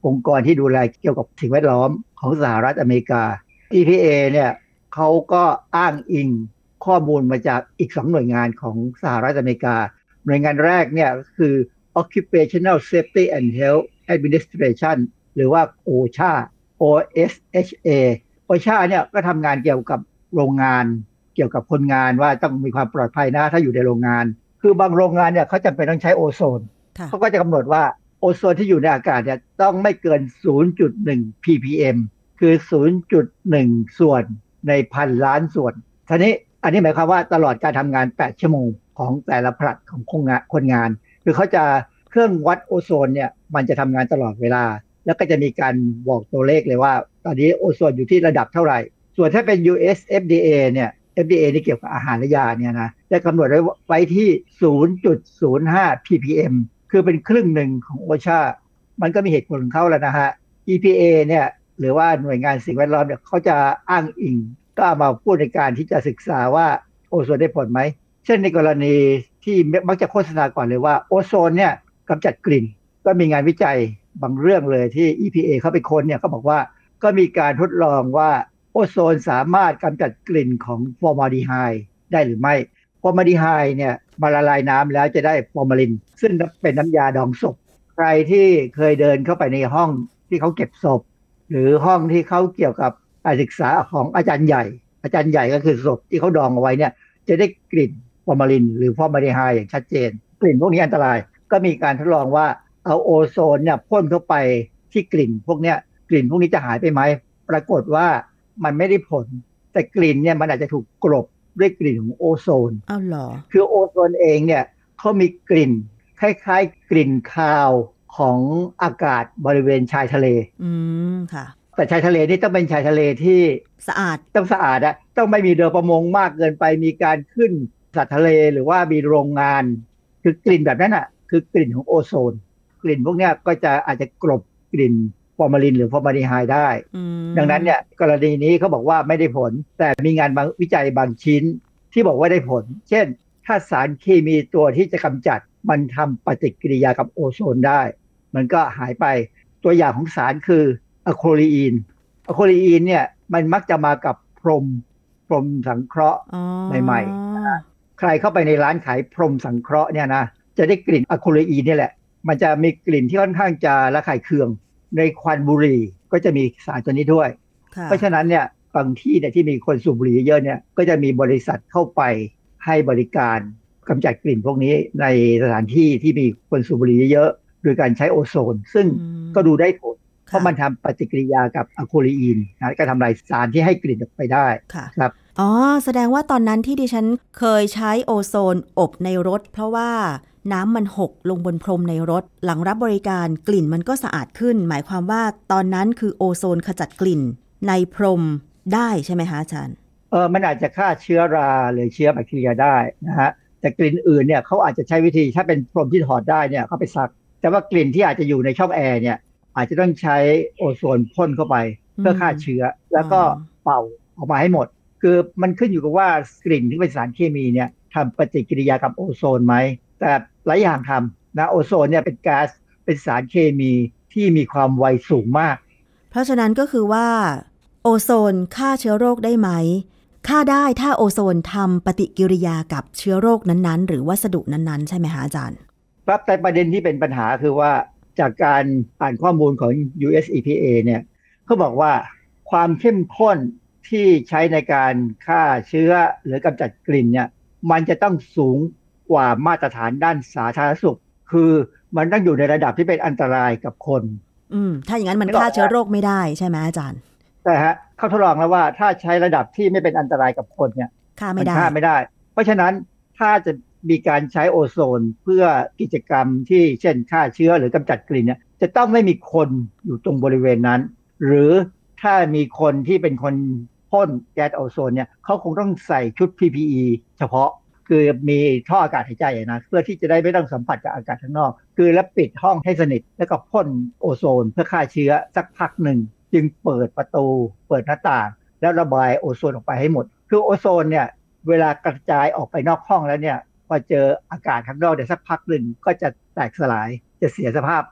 องค์กรที่ดูแลเกี่ยวกับสิ่งแวดล้อมของสหรัฐอเมริกา อี พี เอ เนี่ยเขาก็อ้างอิงข้อมูลมาจากอีกสองหน่วยงานของสหรัฐอเมริกาหน่วยงานแรกเนี่ยคือ Occupational Safety and Health Administration หรือว่า โอ เอช เอ โอ เอส เอช เอ โอ เอช เอ เนี่ยก็ทำงานเกี่ยวกับโรงงานเกี่ยวกับคนงานว่าต้องมีความปลอดภัยนะถ้าอยู่ในโรงงานคือบางโรงงานเนี่ยเขาจำเป็นต้องใช้โอโซนเขาก็จะกำหนดว่าโอโซนที่อยู่ในอากาศเนี่ยต้องไม่เกิน ศูนย์จุดหนึ่ง พี พี เอ็ม คือ ศูนย์จุดหนึ่ง ส่วนในพันล้านส่วนทีนี้อันนี้หมายความว่าตลอดการทำงานแปดชั่วโมงของแต่ละผลัดของคนงานคือเขาจะเครื่องวัดโอโซนเนี่ยมันจะทำงานตลอดเวลาแล้วก็จะมีการบอกตัวเลขเลยว่าตอนนี้โอโซนอยู่ที่ระดับเท่าไหร่ส่วนถ้าเป็น ยู เอส เอฟ ดี เอ เนี่ย เอฟ ดี เอ นี่เกี่ยวกับอาหารและยาเนี่ยนะได้กำหนดไว้ไว้ที่ ศูนย์จุดศูนย์ห้า พี พี เอ็ม คือเป็นครึ่งหนึ่งของ โอ เอช เอ มันก็มีเหตุผลของเขาแล้วนะฮะ อี พี เอ เนี่ยหรือว่าหน่วยงานสิ่งแวดล้อมเนี่ยเขาจะอ้างอิงก็เอามาพูดในการที่จะศึกษาว่าโอโซนได้ผลไหมเช่นในกรณีที่มักจะโฆษณาก่อนเลยว่าโอโซนเนี่ยกำจัดกลิ่นก็มีงานวิจัยบางเรื่องเลยที่ อี พี เอ เข้าไปค้นเนี่ยเขาบอกว่าก็มีการทดลองว่าโอโซนสามารถกำจัดกลิ่นของฟอร์มาลดีไฮด์ได้หรือไม่ฟอร์มาลดีไฮด์เนี่ยมาละลายน้ำแล้วจะได้ฟอร์มาลินซึ่งเป็นน้ำยาดองศพใครที่เคยเดินเข้าไปในห้องที่เขาเก็บศพหรือห้องที่เขาเกี่ยวกับการศึกษาของอาจารย์ใหญ่อาจารย์ใหญ่ก็คือศพที่เขาดองเอาไว้เนี่ยจะได้กลิ่นฟอร์มาลินหรือฟอร์มาลดีไฮด์อย่างชัดเจนกลิ่นพวกนี้อันตรายก็มีการทดลองว่าเอาโอโซนเนี่ยพ่นเข้าไปที่กลิ่นพวกเนี้ยกลิ่นพวกนี้จะหายไปไหมปรากฏว่ามันไม่ได้ผลแต่กลิ่นเนี่ยมันอาจจะถูกกลบด้วยกลิ่นของโอโซนอ้าวเหรอคือโอโซนเองเนี่ยเขามีกลิ่นคล้ายๆกลิ่นคาวของอากาศบริเวณชายทะเลอืมค่ะแต่ชายทะเลนี่ต้องเป็นชายทะเลที่สะอาดต้องสะอาดอะต้องไม่มีเรือประมงมากเกินไปมีการขึ้นสัตว์ทะเลหรือว่ามีโรงงานคือกลิ่นแบบนั้นอะคือกลิ่นของโอโซนกลิ่นพวกนี้ก็จะอาจจะกลบกลิ่นฟอร์มาลินหรือฟอร์มาลดีไฮด์ได้ดังนั้นเนี่ยกรณีนี้เขาบอกว่าไม่ได้ผลแต่มีงานบางวิจัยบางชิ้นที่บอกว่าได้ผลเช่นถ้าสารเคมีตัวที่จะกำจัดมันทำปฏิกิริยากับโอโซนได้มันก็หายไปตัวอย่างของสารคืออะโคลีอีนอะโคลีอีนเนี่ยมันมักจะมากับพรมพรมสังเคราะห์ใหม่ๆใครเข้าไปในร้านขายพรมสังเคราะห์เนี่ยนะจะได้กลิ่นอะโคลีอีนนี่แหละมันจะมีกลิ่นที่ค่อนข้างจะระคายเคืองในควันบุหรี่ก็จะมีสารตัวนี้ด้วยเพราะฉะนั้นเนี่ยบางที่เนี่ยที่มีคนสูบบุหรี่เยอะเนี่ยก็จะมีบริษัทเข้าไปให้บริการกำจัดกลิ่นพวกนี้ในสถานที่ที่มีคนสูบบุหรี่เยอะโดยการใช้โอโซนซึ่งก็ดูได้ผลเพราะมันทำปฏิกิริยากับอะโคลีอีนนะก็ทำลายสารที่ให้กลิ่นออกไปได้ครับอ๋อแสดงว่าตอนนั้นที่ดิฉันเคยใช้โอโซนอบในรถเพราะว่าน้ำมันหกลงบนพรมในรถหลังรับบริการกลิ่นมันก็สะอาดขึ้นหมายความว่าตอนนั้นคือโอโซนขจัดกลิ่นในพรมได้ใช่ไหมคะอาจารย์เออมันอาจจะฆ่าเชื้อราหรือเชื้อแบคทีเรียได้นะฮะแต่กลิ่นอื่นเนี่ยเขาอาจจะใช้วิธีถ้าเป็นพรมที่ถอดได้เนี่ยเขาไปซักแต่ว่ากลิ่นที่อาจจะอยู่ในช่องแอร์เนี่ยอาจจะต้องใช้โอโซนพ่นเข้าไปเพื่อฆ่าเชื้อแล้วก็เป่าออกมาให้หมดคือมันขึ้นอยู่กับว่ากลิ่นที่เป็นสารเคมีเนี่ยทำปฏิกิริยากับโอโซนไหมแต่หลายอย่างทำนะโอโซนเนี่ยเป็นก๊าซเป็นสารเคมีที่มีความไวสูงมากเพราะฉะนั้นก็คือว่าโอโซนฆ่าเชื้อโรคได้ไหมฆ่าได้ถ้าโอโซนทำปฏิกิริยากับเชื้อโรคนั้นๆหรือวัสดุนั้นๆใช่ไหมคะอาจารย์ครับแต่ประเด็นที่เป็นปัญหาคือว่าจากการอ่านข้อมูลของ ยู เอส อี พี เอ เนี่ยเขาบอกว่าความเข้มข้นที่ใช้ในการฆ่าเชื้อหรือกำจัดกลิ่นเนี่ยมันจะต้องสูงกว่ามาตรฐานด้านสาธารณสุขคือมันต้องอยู่ในระดับที่เป็นอันตรายกับคนอืมถ้าอย่างนั้นมันฆ่าเชื้อโรคไม่ได้ใช่ไหมอาจารย์ใช่ฮะเขาทดลองแล้วว่าถ้าใช้ระดับที่ไม่เป็นอันตรายกับคนเนี่ยฆ่าไม่ได้ฆ่าไม่ได้เพราะฉะนั้นถ้าจะมีการใช้โอโซนเพื่อกิจกรรมที่เช่นฆ่าเชื้อหรือกำจัดกลิ่นเนี่ยจะต้องไม่มีคนอยู่ตรงบริเวณนั้นหรือถ้ามีคนที่เป็นคนพ่นแก๊สโอโซนเนี่ยเขาคงต้องใส่ชุด พี พี อี เฉพาะคือมีท่ออากาศหายใจนะเพื่อที่จะได้ไม่ต้องสัมผัสกับอากาศข้างนอกคือแล้วปิดห้องให้สนิทแล้วก็พ่นโอโซนเพื่อฆ่าเชื้อสักพักหนึ่งจึงเปิดประตูเปิดหน้าต่างแล้วระบายโอโซนออกไปให้หมดคือโอโซนเนี่ยเวลากระจายออกไปนอกห้องแล้วเนี่ยพอเจออากาศข้างนอกเดี๋ยวสักพักหนึ่งก็จะแตกสลายจะเสียสภาพไป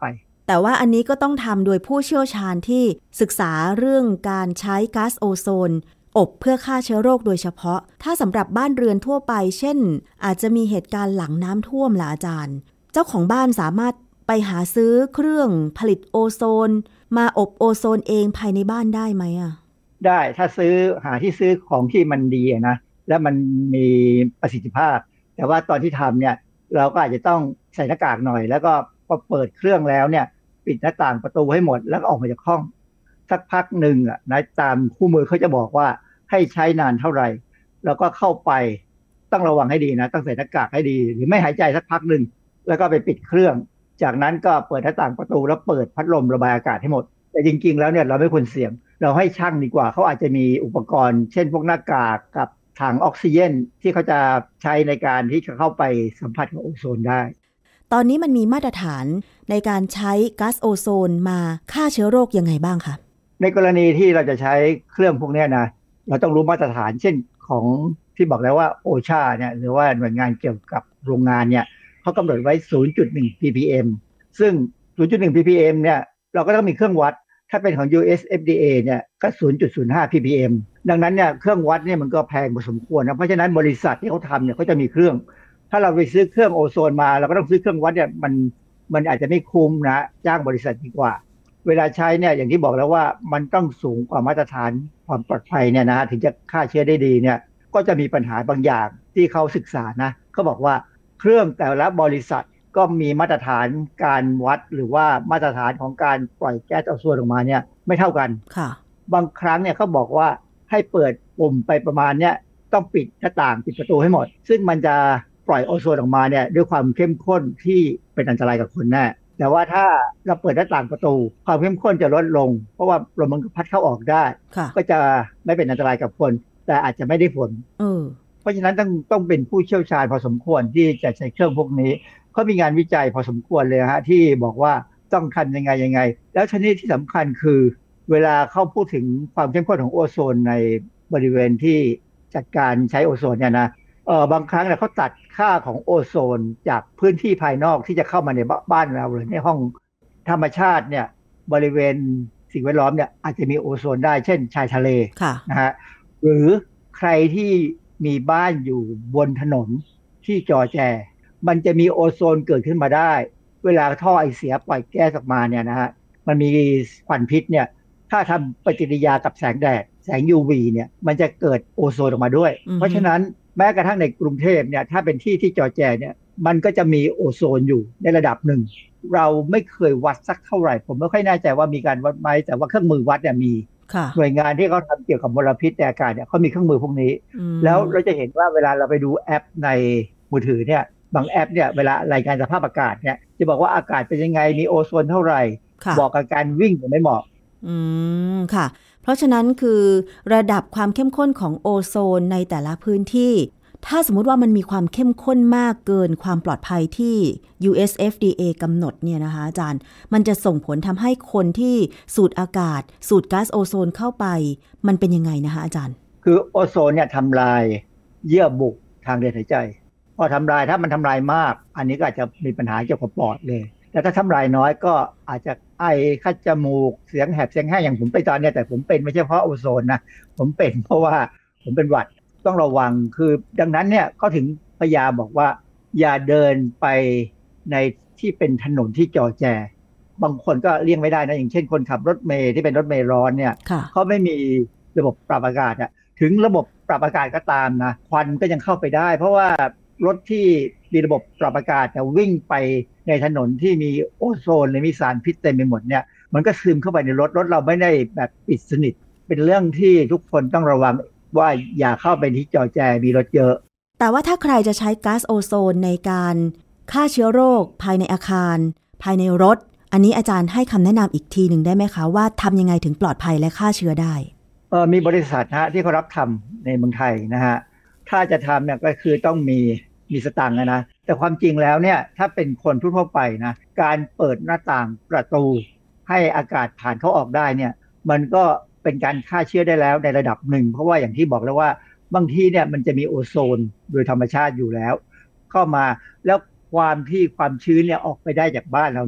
แต่ว่าอันนี้ก็ต้องทำโดยผู้เชี่ยวชาญที่ศึกษาเรื่องการใช้ก๊าซโอโซนอบเพื่อฆ่าเชื้อโรคโดยเฉพาะถ้าสำหรับบ้านเรือนทั่วไปเช่นอาจจะมีเหตุการณ์หลังน้ำท่วมล่ะอาจารย์เจ้าของบ้านสามารถไปหาซื้อเครื่องผลิตโอโซนมาอบโอโซนเองภายในบ้านได้ไหมอ่ะได้ถ้าซื้อหาที่ซื้อของที่มันดีนะและมันมีประสิทธิภาพแต่ว่าตอนที่ทำเนี่ยเราก็อาจจะต้องใส่หน้ากากหน่อยแล้วก็พอเปิดเครื่องแล้วเนี่ยปิดหน้าต่างประตูให้หมดแล้วก็ออกมาจากห้องสักพักหนึ่งอ่ะนะตามคู่มือเขาจะบอกว่าให้ใช้นานเท่าไหร่แล้วก็เข้าไปต้องระวังให้ดีนะต้องใส่หน้ากากให้ดีหรือไม่หายใจสักพักหนึ่งแล้วก็ไปปิดเครื่องจากนั้นก็เปิดหน้าต่างประตูแล้วเปิดพัดลมระบายอากาศให้หมดแต่จริงๆแล้วเนี่ยเราไม่ควรเสี่ยงเราให้ช่างดีกว่าเขาอาจจะมีอุปกรณ์เช่นพวกหน้ากากกับถังออกซิเจนที่เขาจะใช้ในการที่จะเข้าไปสัมผัสกับโอโซนได้ตอนนี้มันมีมาตรฐานในการใช้ก๊าซโอโซนมาฆ่าเชื้อโรคยังไงบ้างคะในกรณีที่เราจะใช้เครื่องพวกนี้นะเราต้องรู้มาตรฐานเช่นของที่บอกแล้วว่าโอชาเนี่ยหรือว่าหน่วยงานเกี่ยวกับโรงงานเนี่ยเขากำหนดไว้ ศูนย์จุดหนึ่ง พี พี เอ็ม ซึ่ง ศูนย์จุดหนึ่ง พี พี เอ็ม เนี่ยเราก็ต้องมีเครื่องวัดถ้าเป็นของ ยู เอส เอฟ ดี เอ เนี่ยก็ ศูนย์จุดศูนย์ห้า พี พี เอ็ม ดังนั้นเนี่ยเครื่องวัดเนี่ยมันก็แพงพอสมควรนะเพราะฉะนั้นบริษัทที่เขาทำเนี่ยเขาจะมีเครื่องถ้าเราไปซื้อเครื่องโอโซนมาเราก็ต้องซื้อเครื่องวัดเนี่ยมันมันอาจจะไม่คุ้มนะจ้างบริษัทดีกว่าเวลาใช้เนี่ยอย่างที่บอกแล้วว่ามันต้องสูงกว่ามาตรฐานความปลอดภัยเนี่ยนะถึงจะฆ่าเชื้อได้ดีเนี่ยก็จะมีปัญหาบางอย่างที่เขาศึกษานะเขาบอกว่าเครื่องแต่ละบริษัทก็มีมาตรฐานการวัดหรือว่ามาตรฐานของการปล่อยแก๊สโอโซนออกมาเนี่ยไม่เท่ากันค่ะบางครั้งเนี่ยเขาบอกว่าให้เปิดปุ่มไปประมาณเนี่ยต้องปิดหน้าต่างปิดประตูให้หมดซึ่งมันจะปล่อยโอโซนออกมาเนี่ยด้วยความเข้มข้นที่เป็นอันตรายกับคนแน่แต่ว่าถ้าเราเปิดหน้าต่างประตูความเข้มข้นจะลดลงเพราะว่าลมมันพัดเข้าออกได้ก็จะไม่เป็นอันตรายกับคนแต่อาจจะไม่ได้ผลเพราะฉะนั้นต้องต้องเป็นผู้เชี่ยวชาญพอสมควรที่จะใช้เครื่องพวกนี้เขามีงานวิจัยพอสมควรเลยฮะที่บอกว่าต้องทำยังไงยังไงแล้วชนิดที่สำคัญคือเวลาเขาพูดถึงความเข้มข้นของโอโซนในบริเวณที่จัดการใช้โอโซนเนี่ยนะเออบางครั้งเนี่ยเขาตัดค่าของโอโซนจากพื้นที่ภายนอกที่จะเข้ามาในบ้านเราหรือในห้องธรรมชาติเนี่ยบริเวณสิ่งแวดล้อมเนี่ยอาจจะมีโอโซนได้เช่นชายทะเลนะฮะหรือใครที่มีบ้านอยู่บนถนนที่จอแจมันจะมีโอโซนเกิดขึ้นมาได้เวลาท่อไอเสียปล่อยแก๊สออกมาเนี่ยนะฮะมันมีควันพิษเนี่ยถ้าทำปฏิกิริยากับแสงแดดแสง ยู วี เนี่ยมันจะเกิดโอโซนออกมาด้วย เพราะฉะนั้นแม้กระทั่งในกรุงเทพเนี่ยถ้าเป็นที่ที่จอแจเนี่ยมันก็จะมีโอโซนอยู่ในระดับหนึ่งเราไม่เคยวัดสักเท่าไหร่ผมไม่ค่อยแน่ใจว่ามีการวัดไหมแต่ว่าเครื่องมือวัดเนี่ยมีหน่วยงานที่เขาทำเกี่ยวกับมลพิษในอากาศเนี่ยเขามีเครื่องมือพวกนี้แล้วเราจะเห็นว่าเวลาเราไปดูแอปในมือถือเนี่ยบางแอปเนี่ยเวลารายงานสภาพอากาศเนี่ยจะบอกว่าอากาศเป็นยังไงมีโอโซนเท่าไหร่บอกกับการวิ่งหรือไม่เหมาะอืมค่ะเพราะฉะนั้นคือระดับความเข้มข้นของโอโซนในแต่ละพื้นที่ถ้าสมมุติว่ามันมีความเข้มข้นมากเกินความปลอดภัยที่ ยู เอส เอฟ ดี เอ กำหนดเนี่ยนะคะอาจารย์มันจะส่งผลทำให้คนที่สูดอากาศสูดก๊าซโอโซนเข้าไปมันเป็นยังไงนะคะอาจารย์คือโอโซนเนี่ยทำลายเยื่อบุทางเดินหายใจพอทำลายถ้ามันทำลายมากอันนี้ก็อาจจะมีปัญหาเกี่ยวกับปอดเลยแต่ถ้าทำลายน้อยก็อาจจะไอคัดจมูกเสียงแหบเสียงแห้งอย่างผมไปตอนนี้แต่ผมเป็นไม่ใช่เพราะโอโซนนะผมเป็นเพราะว่าผมเป็นหวัดต้องระวังคือดังนั้นเนี่ยเขาถึงพยายามบอกว่าอย่าเดินไปในที่เป็นถนนที่จอแจบางคนก็เลี่ยงไม่ได้นะอย่างเช่นคนขับรถเมล์ที่เป็นรถเมล์ร้อนเนี่ยเขาไม่มีระบบปรับอากาศอะถึงระบบปรับอากาศก็ตามนะควันก็ยังเข้าไปได้เพราะว่ารถที่มีระบบปรับอากาศแต่วิ่งไปในถนนที่มีโอโซนหรือมีสารพิษเต็มไปหมดเนี่ยมันก็ซึมเข้าไปในรถรถเราไม่ได้แบบปิดสนิทเป็นเรื่องที่ทุกคนต้องระวังว่าอย่าเข้าไปที่จอแจมีรถเยอะแต่ว่าถ้าใครจะใช้ก๊าซโอโซนในการฆ่าเชื้อโรคภายในอาคารภายในรถอันนี้อาจารย์ให้คำแนะนำอีกทีหนึ่งได้ไหมคะว่าทำยังไงถึงปลอดภัยและฆ่าเชื้อได้เออมีบริษัทฮะที่เขารับทำในเมืองไทยนะฮะถ้าจะทำเนี่ยก็คือต้องมีมีสตางค์นะแต่ความจริงแล้วเนี่ยถ้าเป็นคนทั่วไปนะการเปิดหน้าต่างประตูให้อากาศผ่านเข้าออกได้เนี่ยมันก็เป็นการฆ่าเชื้อได้แล้วในระดับหนึ่งเพราะว่าอย่างที่บอกแล้วว่าบางทีเนี่ยมันจะมีโอโซนโดยธรรมชาติอยู่แล้วเข้ามาแล้วความที่ความชื้นเนี่ยออกไปได้จากบ้านเราเนี่ย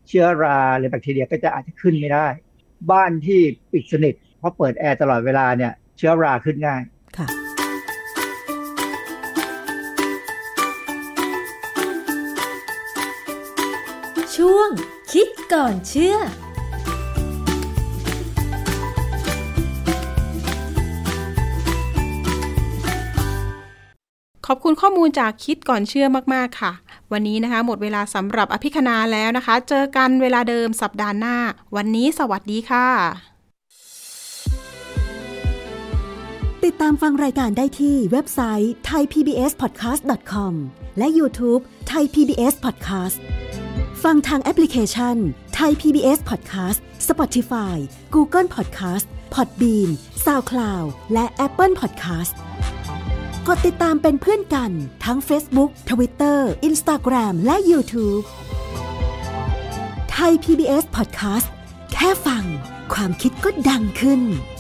เชื้อราหรือแบคทีเรียก็จะอาจจะขึ้นไม่ได้บ้านที่ปิดสนิทเพราะเปิดแอร์ตลอดเวลาเนี่ยเชื้อราขึ้นง่ายค่ะช่วงคิดก่อนเชื่อขอบคุณข้อมูลจากคิดก่อนเชื่อมากๆค่ะวันนี้นะคะหมดเวลาสำหรับอภิคณาแล้วนะคะเจอกันเวลาเดิมสัปดาห์หน้าวันนี้สวัสดีค่ะติดตามฟังรายการได้ที่เว็บไซต์ ไทย พี บี เอส พอดแคสต์ ดอท คอม และ YouTube Thai พี บี เอส Podcast ฟังทางแอปพลิเคชัน Thai พี บี เอส Podcast Spotify Google Podcast Podbean SoundCloud และ Apple Podcastกดติดตามเป็นเพื่อนกันทั้ง Facebook Twitter Instagram และ YouTube Thai พี บี เอส Podcast แค่ฟังความคิดก็ดังขึ้น